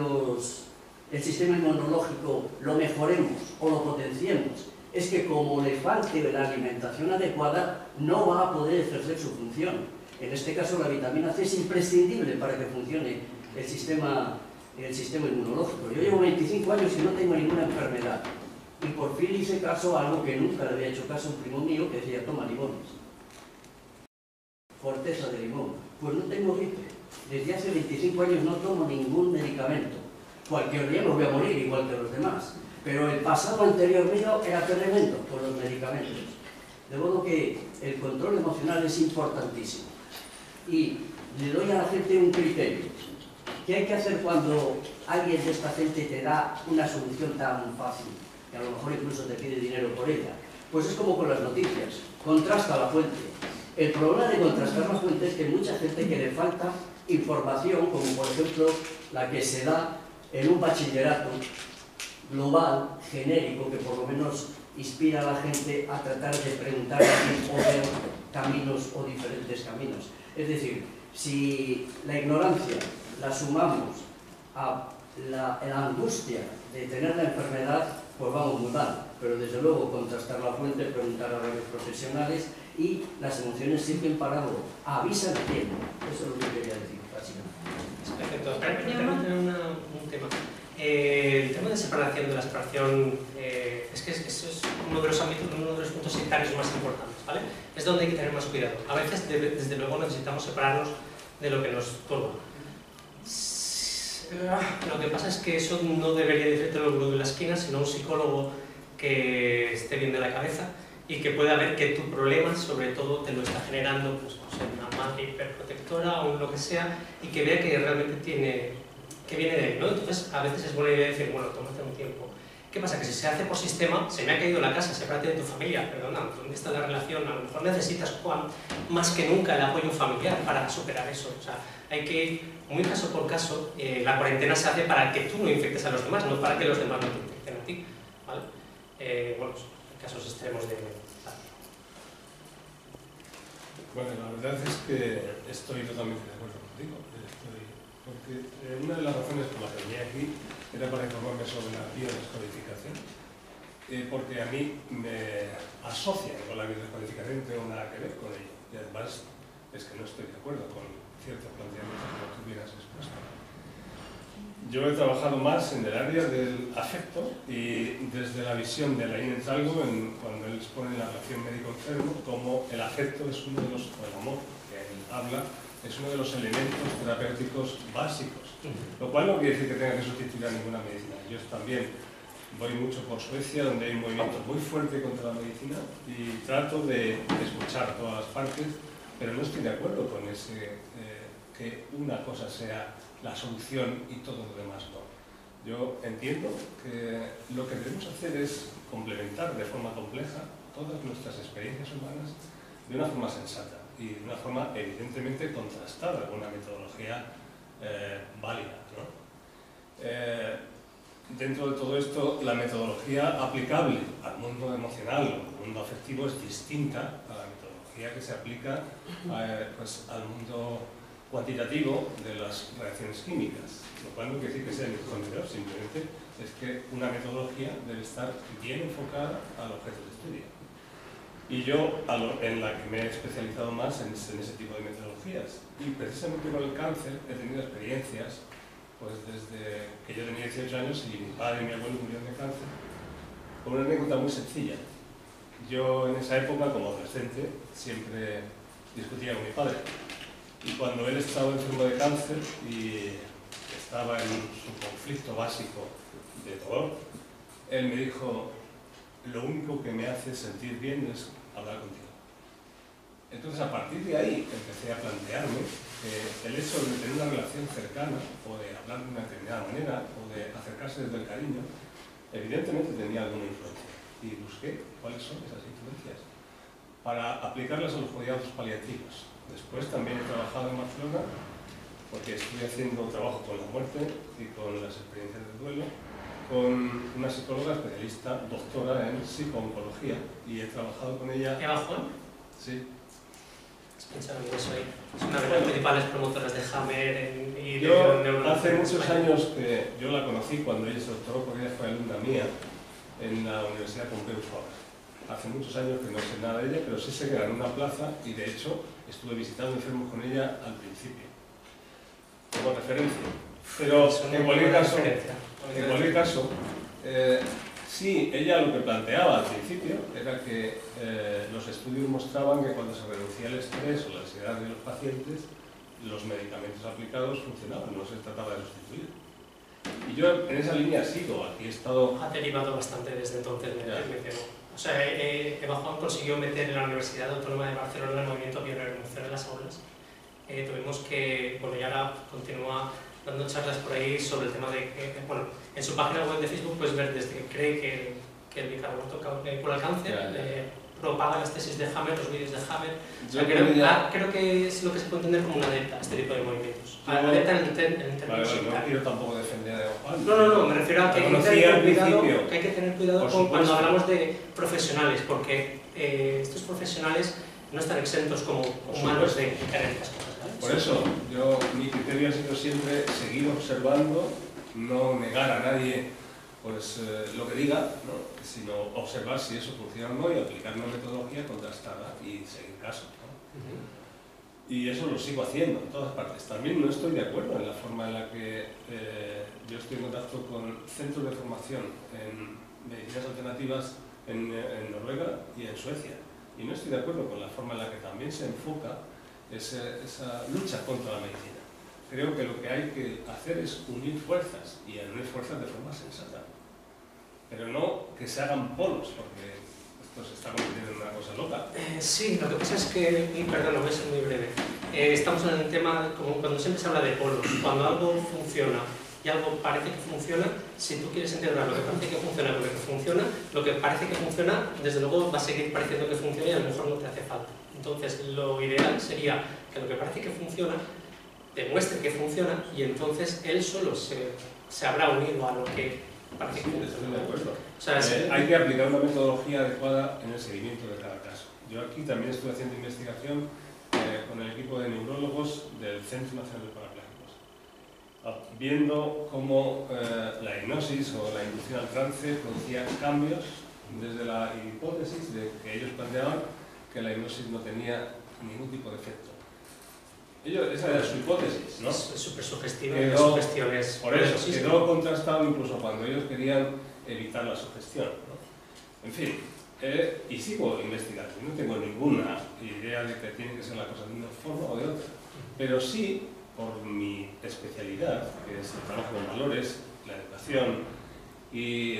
el sistema inmunológico lo mejoremos o lo potenciemos, es que como le falte la alimentación adecuada, no va a poder ejercer su función. En este caso, la vitamina C es imprescindible para que funcione el sistema inmunológico. Yo llevo 25 años y no tengo ninguna enfermedad. Y por fin hice caso a algo que nunca le había hecho caso a un primo mío que decía, toma limones. Corteza de limón. Pues no tengo gripe. Desde hace 25 años no tomo ningún medicamento. Cualquier día me voy a morir, igual que los demás. Pero el pasado anterior mío era tremendo por los medicamentos. De modo que el control emocional es importantísimo. Y le doy a la gente un criterio. ¿Qué hay que hacer cuando alguien de esta gente te da una solución tan fácil? Que a lo mejor incluso te pide dinero por ella. Pues es como con las noticias. Contrasta la fuente. El problema de contrastar la fuente es que hay mucha gente que le falta información, como por ejemplo la que se da en un bachillerato global, genérico, que por lo menos inspira a la gente a tratar de preguntar o ver caminos o diferentes caminos. Es decir, si la ignorancia la sumamos a la angustia de tener la enfermedad, pues vamos muy mal. Pero desde luego contrastar la fuente, preguntar a varios profesionales y las emociones sirven para algo, avisan a tiempo. Eso es lo que quería decir, básicamente. Perfecto. Permíteme un tema. El tema de separación de la separación, es que eso es uno de los ámbitos, uno de los puntos sectarios más importantes, ¿vale? Es donde hay que tener más cuidado. A veces, desde luego, necesitamos separarnos de lo que nos turba. Lo que pasa es que eso no debería decirte el gurú de la esquina, sino un psicólogo que esté bien de la cabeza y que pueda ver que tu problema, sobre todo, te lo está generando pues, una madre hiperprotectora o lo que sea, y que vea que realmente que viene de ahí, ¿no? Entonces, a veces es buena idea decir, bueno, tómate un tiempo. ¿Qué pasa? Que si se hace por sistema, se me ha caído la casa, sepárate de tu familia, perdona, ¿dónde está la relación? A lo mejor necesitas, Juan, más que nunca el apoyo familiar para superar eso. O sea, hay que ir muy caso por caso. La cuarentena se hace para que tú no infectes a los demás, no para que los demás no te infecten a ti, ¿vale? Bueno, casos extremos de... Bueno, la verdad es que estoy totalmente de acuerdo contigo. Porque una de las razones por las que venía aquí era para informarme sobre la biodescodificación, porque a mí me asocian con la biodescodificación, no tengo nada que ver con ello. Y además es que no estoy de acuerdo con ciertos planteamientos como tú bien has expuesto. Yo he trabajado más en el área del afecto y desde la visión de Laín Entralgo, cuando él expone la relación médico-enfermo, como el afecto es uno de los, o el amor que él habla, es uno de los elementos terapéuticos básicos, lo cual no quiere decir que tenga que sustituir a ninguna medicina. Yo también voy mucho por Suecia, donde hay un movimiento muy fuerte contra la medicina y trato de escuchar todas las partes, pero no estoy de acuerdo con ese que una cosa sea la solución y todo lo demás no. Yo entiendo que lo que debemos hacer es complementar de forma compleja todas nuestras experiencias humanas de una forma sensata y de una forma evidentemente contrastada con una metodología válida, ¿no? Dentro de todo esto, la metodología aplicable al mundo emocional o al mundo afectivo es distinta a la metodología que se aplica pues, al mundo cuantitativo de las reacciones químicas, lo cual no quiere decir que sea incondicional, simplemente es que una metodología debe estar bien enfocada al objeto de estudio. Y yo, en la que me he especializado más en ese tipo de metodologías. Y precisamente con el cáncer he tenido experiencias, pues desde que yo tenía 18 años y mi padre y mi abuelo murieron de cáncer, con una anécdota muy sencilla. Yo en esa época, como adolescente, siempre discutía con mi padre. Y cuando él estaba enfermo de cáncer y estaba en su conflicto básico de dolor, él me dijo: lo único que me hace sentir bien es hablar contigo. Entonces, a partir de ahí, empecé a plantearme que el hecho de tener una relación cercana, o de hablar de una determinada manera, o de acercarse desde el cariño, evidentemente tenía alguna influencia. Y busqué cuáles son esas influencias para aplicarlas a los cuidados paliativos. Después también he trabajado en Barcelona, porque estoy haciendo trabajo con la muerte y con las experiencias de duelo, con una psicóloga especialista, doctora en psico-oncología, y he trabajado con ella... ¿Eva Juan? Sí. Es una de las principales promotoras de Hammer y de Yo, hace muchos años que yo la conocí cuando ella se doctoró, porque ella fue alumna mía en la Universidad Pompeu Fabra. Hace muchos años que no sé nada de ella, pero sí sé que ganó una plaza y de hecho estuve visitando enfermos con ella al principio, como referencia. Pero en cualquier caso, sí, ella lo que planteaba al principio era que los estudios mostraban que cuando se reducía el estrés o la ansiedad de los pacientes, los medicamentos aplicados funcionaban, no se trataba de sustituir. Y yo en esa línea sigo, aquí he estado... Ha derivado bastante desde entonces, me temo. O sea, Eva Juan consiguió meter en la Universidad Autónoma de Barcelona el movimiento bioneuroemoción en las aulas. Tuvimos que, bueno, y ahora continúa dando charlas por ahí sobre el tema de que, bueno, en su página web de Facebook puedes ver desde que cree que el bicarbonato cura el cáncer, propaga las tesis de Hammer, los vídeos de Hammer. O sea, creo que es lo que se puede entender como una adepta a este tipo de movimientos. Adepta en el término no quiero tampoco defender a Eva Juan. No, me refiero a que hay que tener cuidado cuando hablamos de profesionales, porque estos profesionales no están exentos como humanos de caer en estas cosas. Por eso, mi criterio ha sido siempre seguir observando, no negar a nadie pues lo que diga, ¿no? Sino observar si eso funciona o no y aplicar una metodología contrastada y seguir caso, ¿no? Y eso lo sigo haciendo en todas partes. También no estoy de acuerdo en la forma en la que yo estoy en contacto con centros de formación en medicinas alternativas en Noruega y en Suecia. Y no estoy de acuerdo con la forma en la que también se enfoca esa lucha contra la medicina. Creo que lo que hay que hacer es unir fuerzas, y unir fuerzas de forma sensata. Pero no que se hagan polos, porque esto se está convirtiendo en una cosa loca. Sí, lo que pasa es que, y perdón, voy a ser muy breve. Estamos en el tema, como cuando siempre se habla de polos, cuando algo funciona y algo parece que funciona, si tú quieres integrar lo que parece que funciona con lo que funciona, lo que parece que funciona, desde luego va a seguir pareciendo que funciona y a lo mejor no te hace falta. Entonces, lo ideal sería que lo que parece que funciona demuestre que funciona y entonces él solo se habrá unido a lo que parece que funciona. Estoy de acuerdo. O sea, hay que aplicar una metodología adecuada en el seguimiento de cada caso. Yo aquí también estoy haciendo investigación con el equipo de neurólogos del Centro Nacional de Parapléjicos, viendo cómo la hipnosis o la inducción al trance producía cambios desde la hipótesis de que ellos planteaban que la hipnosis no tenía ningún tipo de efecto. Esa era su hipótesis, ¿no? Es súper sugestiva y la sugestión es... Por eso, quedó contrastado incluso cuando ellos querían evitar la sugestión, ¿no? En fin, y sigo investigando. No tengo ninguna idea de que tiene que ser la cosa de una forma o de otra, pero sí, por mi especialidad, que es el trabajo con valores, la educación y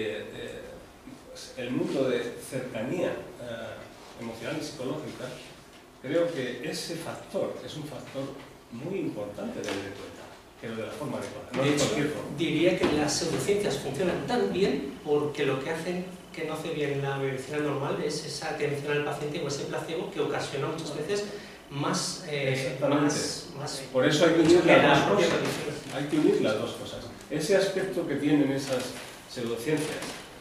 el mundo de cercanía emocional y psicológica, creo que ese factor es un factor muy importante de tener en cuenta, pero de la forma adecuada, no de cualquier forma. Diría que las pseudociencias funcionan tan bien porque lo que hacen que no hace bien la medicina normal es esa atención al paciente o ese placebo que ocasiona muchas veces más... Por eso hay que unir las dos cosas. Hay que unir las dos cosas. Ese aspecto que tienen esas pseudociencias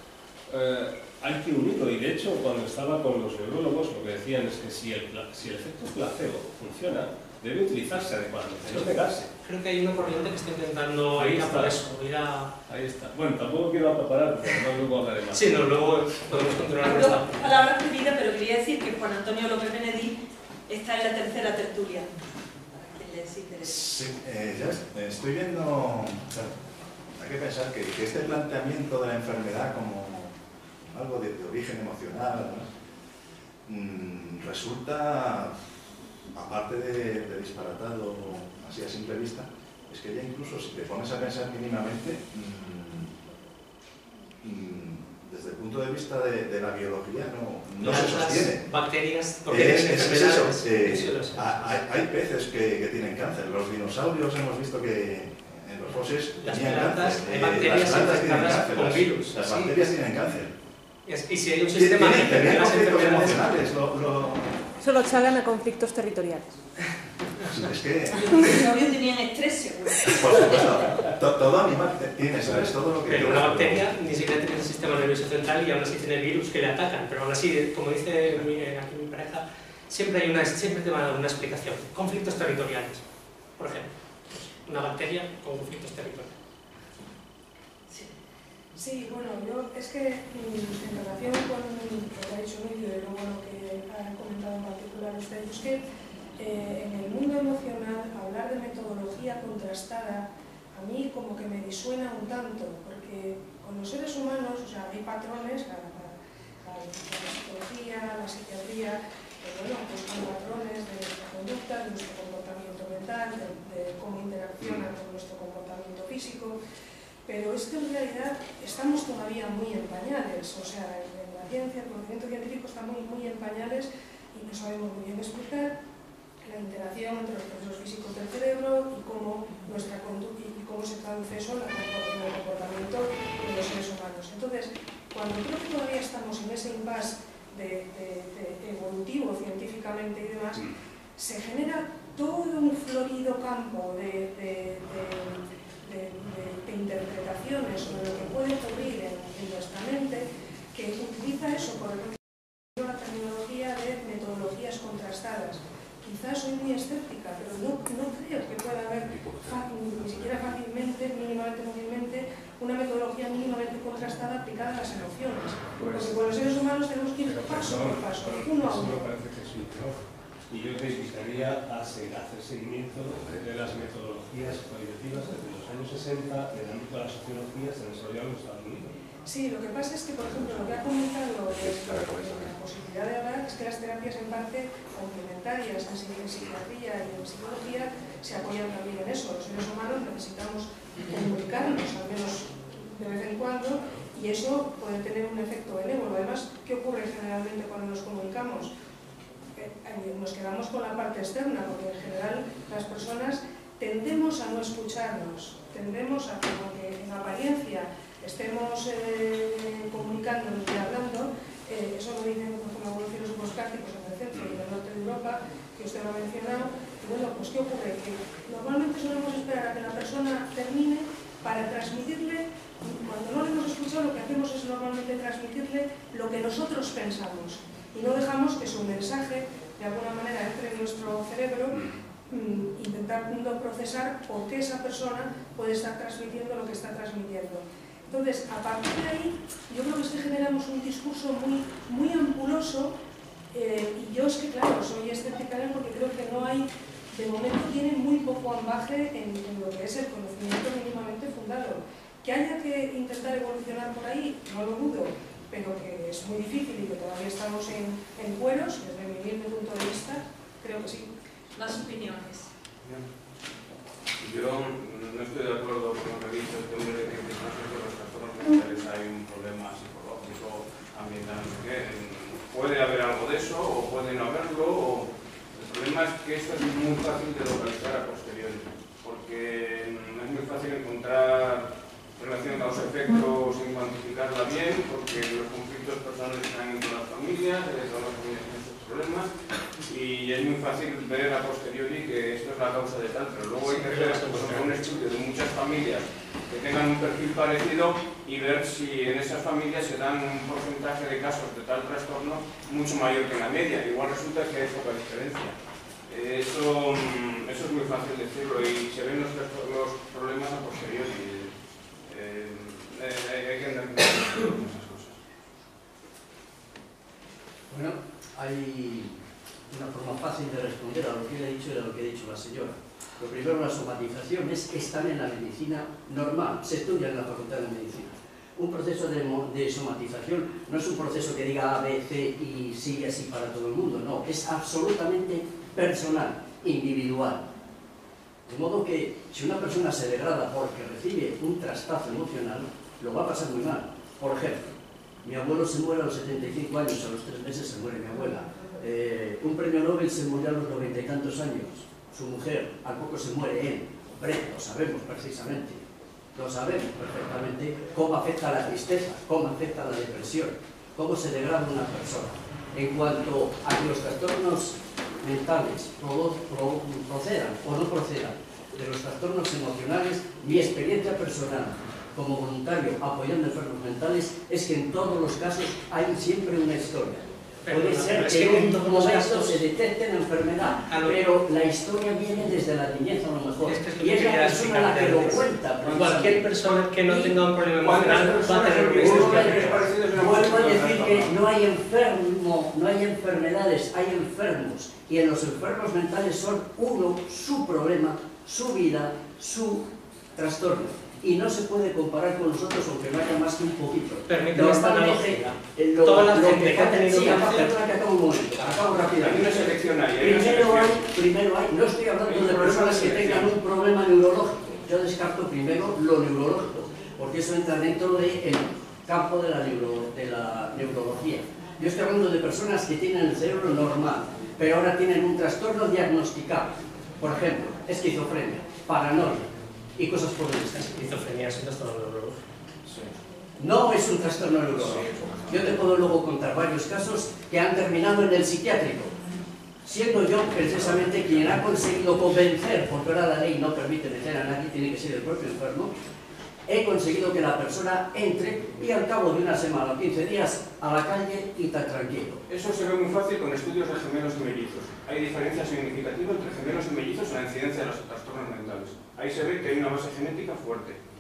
hay que unirlo, y de hecho cuando estaba con los neurólogos lo que decían es que si el efecto placebo funciona, debe utilizarse adecuadamente, no negarse. Creo que hay una corriente que está intentando ir a por eso, Ahí está. Bueno, tampoco quiero acaparar, porque además luego hablaré más. Sí, no, luego podemos continuar con esta. Palabra pedida, pero quería decir que Juan Antonio López Benedí está en la tercera tertulia, para que les interese. Sí, ya estoy viendo, o sea, hay que pensar que este planteamiento de la enfermedad como algo de origen emocional, ¿no? Resulta, aparte de disparatado así a simple vista, es que ya incluso si te pones a pensar mínimamente, desde el punto de vista de la biología no se sostiene. Las bacterias, porque eso. Hay peces que tienen cáncer. Los dinosaurios hemos visto que en los fósiles tenían cáncer. Hay bacterias infectadas con virus. Las bacterias tienen cáncer. Y si hay un sistema que tienen las conflictos enfermedades... emocionales. Solo chagan a conflictos territoriales. Es que... Los dinosaurios tenían estrés, seguro. Por supuesto. Todo animal tiene estrés, todo lo que... Pero una bacteria ni siquiera tiene el sistema nervioso central y aún así tiene virus que le atacan. Pero aún así, como dice aquí mi pareja, siempre te van a dar una explicación. Conflictos territoriales, por ejemplo. Una bacteria con conflictos territoriales. Sí, bueno, yo es que en relación con lo que ha dicho Emilio y luego lo que ha comentado en particular usted, es que en el mundo emocional hablar de metodología contrastada a mí como que me disuena un tanto, porque con los seres humanos, o sea, hay patrones, la psicología, la psiquiatría, bueno, pues son patrones de nuestra conducta, de nuestro comportamiento mental, de cómo interacciona con nuestro comportamiento físico. Pero es que en realidad estamos todavía muy en pañales, o sea, en la ciencia, el conocimiento científico está muy en pañales y no sabemos muy bien explicar la interacción entre los procesos físicos del cerebro y cómo nuestra conducta y cómo se traduce eso en el comportamiento de los seres humanos. Entonces, cuando creo que todavía estamos en ese impasse de evolutivo científicamente y demás, se genera todo un florido campo de interpretaciones sobre lo que puede ocurrir en nuestra mente, que utiliza eso, por ejemplo, la terminología de metodologías contrastadas. Quizás soy muy escéptica, pero no creo que pueda haber ni siquiera fácilmente, mínimamente, una metodología mínimamente contrastada estaba aplicada a las emociones. Pues, Porque con los seres humanos tenemos que ir paso por paso, uno a eso me uno. parece que es un error. Y yo te invitaría a hacer seguimiento de las metodologías cognitivas desde los años 60 en el ámbito de la sociología se desarrollaron en Estados Unidos. Sí, lo que pasa es que, por ejemplo, lo que ha comentado la posibilidad de hablar es que las terapias en parte complementarias en psiquiatría y en psicología se apoyan también en eso. Los seres humanos necesitamos comunicarnos, al menos de vez en cuando, y eso puede tener un efecto benévolo. Además, ¿qué ocurre generalmente cuando nos comunicamos? Nos quedamos con la parte externa, porque en general las personas tendemos a no escucharnos, tendemos a que, aunque en apariencia estemos comunicándonos y hablando, eso lo dicen algunos filósofos prácticos en el centro y en el norte de Europa, que usted lo ha mencionado. Y bueno, pues ¿qué ocurre? Que normalmente solemos esperar a que la persona termine para transmitirle, cuando no le hemos escuchado, lo que hacemos es normalmente transmitirle lo que nosotros pensamos y no dejamos que su mensaje de alguna manera entre en nuestro cerebro, intentando procesar por qué esa persona puede estar transmitiendo lo que está transmitiendo. Entonces, a partir de ahí, yo creo que es que generamos un discurso muy ampuloso, y yo es que, claro, soy escéptica porque creo que no hay, de momento tiene muy poco ambaje en lo que es el conocimiento mínimamente fundado. Que haya que intentar evolucionar por ahí, no lo dudo, pero que es muy difícil y que todavía estamos en cueros, desde mi humilde punto de vista, creo que sí. Más opiniones. Yo no estoy de acuerdo con lo que ha dicho este hombre de que en los trastornos mentales hay un problema psicológico, ambiental, no sé qué. Puede haber algo de eso o puede no haberlo. El problema es que esto es muy fácil de localizar a posteriori, porque es muy fácil encontrar relación causa-efecto sin cuantificarla bien, porque los conflictos personales están en todas las familias tienen estos problemas, y es muy fácil ver a posteriori que esto es la causa de tal, pero luego hay que hacer un estudio de muchas familias que tengan un perfil parecido y ver si en esas familias se dan un porcentaje de casos de tal trastorno mucho mayor que la media. Igual resulta que hay poca diferencia. Eso es muy fácil decirlo y se ven los problemas a posteriori. Hay que andar con esas cosas. Bueno, hay una forma fácil de responder a lo que él ha dicho y a lo que ha dicho la señora. Lo primero, la somatización están en la medicina normal, se estudia en la Facultad de Medicina. Un proceso de somatización no es un proceso que diga A, B, C y sigue así para todo el mundo, no, es absolutamente personal, individual. De modo que si una persona se degrada porque recibe un traspaso emocional, lo va a pasar muy mal. Por ejemplo, mi abuelo se muere a los 75 años, a los 3 meses se muere mi abuela. Un premio Nobel se murió a los 90 y tantos años. Su mujer, al poco se muere él. Hombre, lo sabemos precisamente. Lo sabemos perfectamente cómo afecta la tristeza, cómo afecta la depresión, cómo se degrada una persona. En cuanto a que los trastornos mentales procedan o no procedan de los trastornos emocionales, mi experiencia personal como voluntario apoyando enfermos mentales es que en todos los casos hay siempre una historia. Puede ser que en un momento se detecte la enfermedad, pero la historia viene desde la niñez a lo mejor. Y es la persona la que lo cuenta. Cualquier persona que no tenga un problema emocional va a tener una historia. Vuelvo a decir que no hay enfermo, no hay enfermedades, hay enfermos. Y en los enfermos mentales son uno, su problema, su vida, su trastorno. Y no se puede comparar con nosotros, aunque no haya más que un poquito. Permíteme esta analogía. Toda la gente que ha tenido cáncer... Acabo rápido. Hay una selección ahí. Primero hay, no estoy hablando de personas que tengan un problema neurológico. Yo descarto primero lo neurológico, porque eso entra dentro del campo de la neurología. Yo estoy hablando de personas que tienen el cerebro normal, pero ahora tienen un trastorno diagnosticado. Por ejemplo, esquizofrenia, paranoia y cosas por el estilo. Esquizofrenia es un trastorno neurológico. No es un trastorno neurológico. Yo te puedo luego contar varios casos que han terminado en el psiquiátrico, siendo yo precisamente quien ha conseguido convencer, porque ahora la ley no permite meter a nadie, tiene que ser el propio enfermo. He conseguido que la persona entre y al cabo de una semana o 15 días a la calle y tan tranquilo. Eso se ve muy fácil con estudios de gemelos y mellizos. Hay diferencias significativas entre gemelos y mellizos en la incidencia de los trastornos mentales. Ahí se ve que hay una base genética fuerte.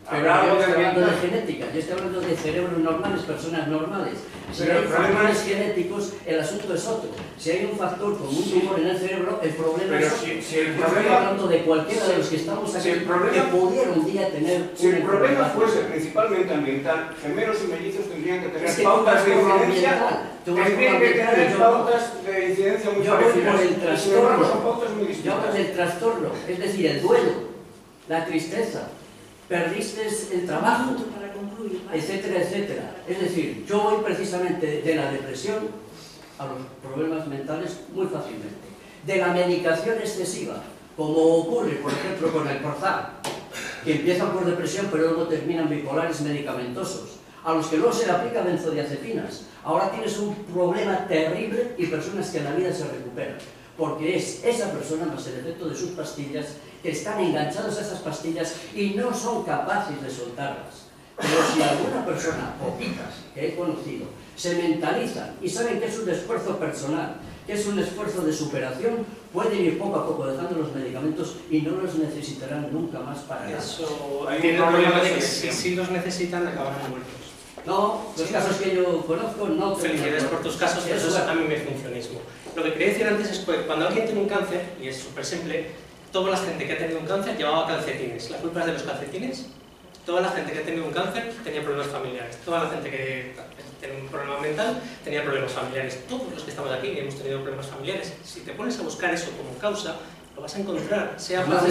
Pero Habrá yo algo de estoy hablando de ambiental. genética, yo estoy hablando de cerebros normales, personas normales. Si Pero hay el problema factores es- genéticos, el asunto es otro. Si hay un factor como un tumor en el cerebro, el problema Pero es otro. si el Yo estoy problema- hablando de cualquiera de los que estamos aquí si el problema- que pudiera un día tener Si el una problema enfermedad. fuese principalmente ambiental, gemelos y mellizos tendrían que tener Es que pautas de tú vas por lo incidencia, ambiental, tú vas tendrían por que lo ambiental tener y yo no. pautas de incidencia muy Yo voy parecidas. por el Y sin trastorno. embargo son pautas muy Yo distintas. hablo del trastorno, es decir, el duelo, la tristeza, perdiste el trabajo, Para concluir, ¿vale? etcétera, etcétera. Es decir, yo voy precisamente de la depresión a los problemas mentales muy fácilmente. De la medicación excesiva, como ocurre, por ejemplo, con el Prozac, que empiezan por depresión pero luego terminan bipolares medicamentosos, a los que luego se le aplica benzodiazepinas. Ahora tienes un problema terrible y personas que en la vida se recuperan, porque es esa persona más el efecto de sus pastillas que están enganchados a esas pastillas y no son capaces de soltarlas. Pero si alguna persona, poquitas que he conocido, se mentalizan y saben que es un esfuerzo personal, que es un esfuerzo de superación, pueden ir poco a poco dejando los medicamentos y no los necesitarán nunca más para nada. Eso Hay un tiene el problema problema de de que selección. si los necesitan acabarán muertos. No, los casos que yo conozco no... Felicidades por tus casos, pero eso es a mí me funcionismo. Lo que quería decir antes es que cuando alguien tiene un cáncer, y es súper simple, toda la gente que ha tenido un cáncer llevaba calcetines. ¿La culpa es de los calcetines? Toda la gente que ha tenido un cáncer tenía problemas familiares. Toda la gente que tiene un problema mental tenía problemas familiares. Todos los que estamos aquí hemos tenido problemas familiares. Si te pones a buscar eso como causa, lo vas a encontrar, sea para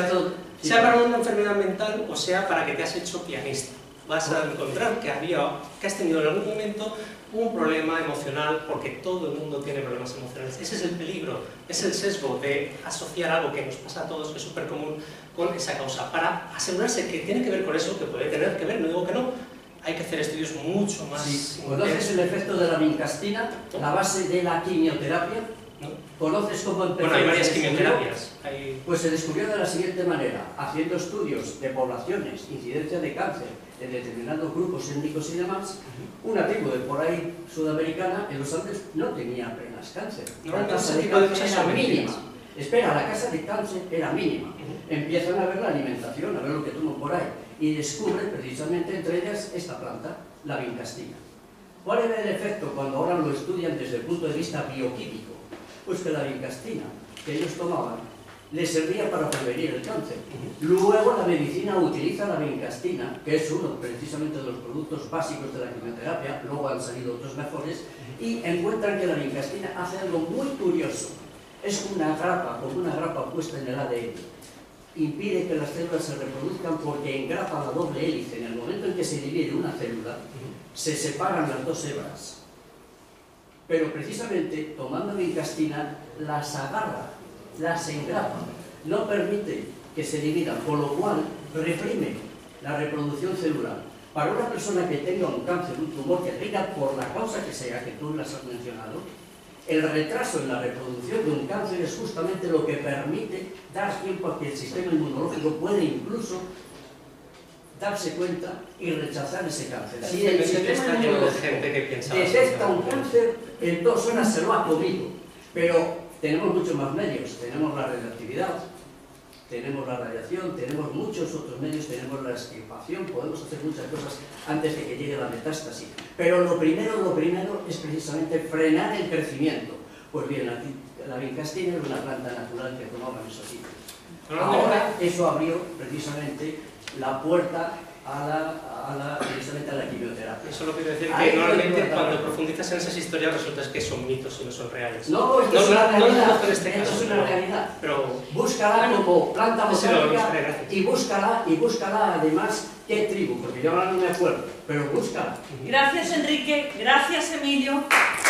una enfermedad mental o sea para que te has hecho pianista. Vas a encontrar que has tenido en algún momento un problema emocional, porque todo el mundo tiene problemas emocionales. Ese es el peligro, es el sesgo de asociar algo que nos pasa a todos, que es súper común, con esa causa. Para asegurarse que tiene que ver con eso, que puede tener que ver, no digo que no, hay que hacer estudios mucho más ¿Conoces el efecto de la vincastina, la base de la quimioterapia? ¿no? ¿Conoces cómo empezó? Bueno, hay varias se descubrió? quimioterapias. Pues se descubrió de la siguiente manera, haciendo estudios de poblaciones, incidencia de cáncer en determinados grupos étnicos y demás, una tribu de por ahí sudamericana en los Andes no tenía apenas cáncer. No, La tasa ese de tipo de cáncer cosas era son mentiras. mínima. Espera, la tasa de cáncer era mínima. Empiezan a ver la alimentación, a ver lo que toman por ahí, y descubren precisamente entre ellas esta planta, la vincastina. ¿Cuál era el efecto cuando ahora lo estudian desde el punto de vista bioquímico? Pues que la vincastina que ellos tomaban les servía para prevenir el cáncer. Luego la medicina utiliza la vincastina, que es uno precisamente de los productos básicos de la quimioterapia, luego han salido otros mejores, y encuentran que la vincastina hace algo muy curioso. Es una grapa, como una grapa puesta en el ADN. Impide que las células se reproduzcan porque engrapa la doble hélice. En el momento en que se divide una célula, se separan las dos hebras. Pero precisamente tomando vincastina las agarra, las engrapa, no permite que se dividan, con lo cual reprime la reproducción celular. Para una persona que tenga un cáncer, un tumor, que tenga por la causa que sea, que tú las has mencionado, el retraso en la reproducción de un cáncer es justamente lo que permite dar tiempo a que el sistema inmunológico puede incluso darse cuenta y rechazar ese cáncer. Si el sistema está lleno de inmunológico gente que piensa detecta un cáncer, en 2 horas se lo ha comido. Pero tenemos muchos más medios. Tenemos la radioactividad, tenemos la radiación, tenemos muchos otros medios, tenemos la extirpación, podemos hacer muchas cosas antes de que llegue la metástasis. Pero lo primero es precisamente frenar el crecimiento. Pues bien, la vincastina es una planta natural que tomaban esos sitios. Ahora eso abrió precisamente la puerta precisamente a la quimioterapia. Eso lo quiero decir Ahí que normalmente lo cuando profundizas en esas historias resulta que son mitos y no son reales. No, esto es una realidad. en este Esto caso, es una realidad. Pero Búscala como planta sí, lo botánica buscaré, gracias. y búscala además qué tribu, porque yo ahora no me acuerdo, pero búscala. Gracias, Enrique. Gracias, Emilio.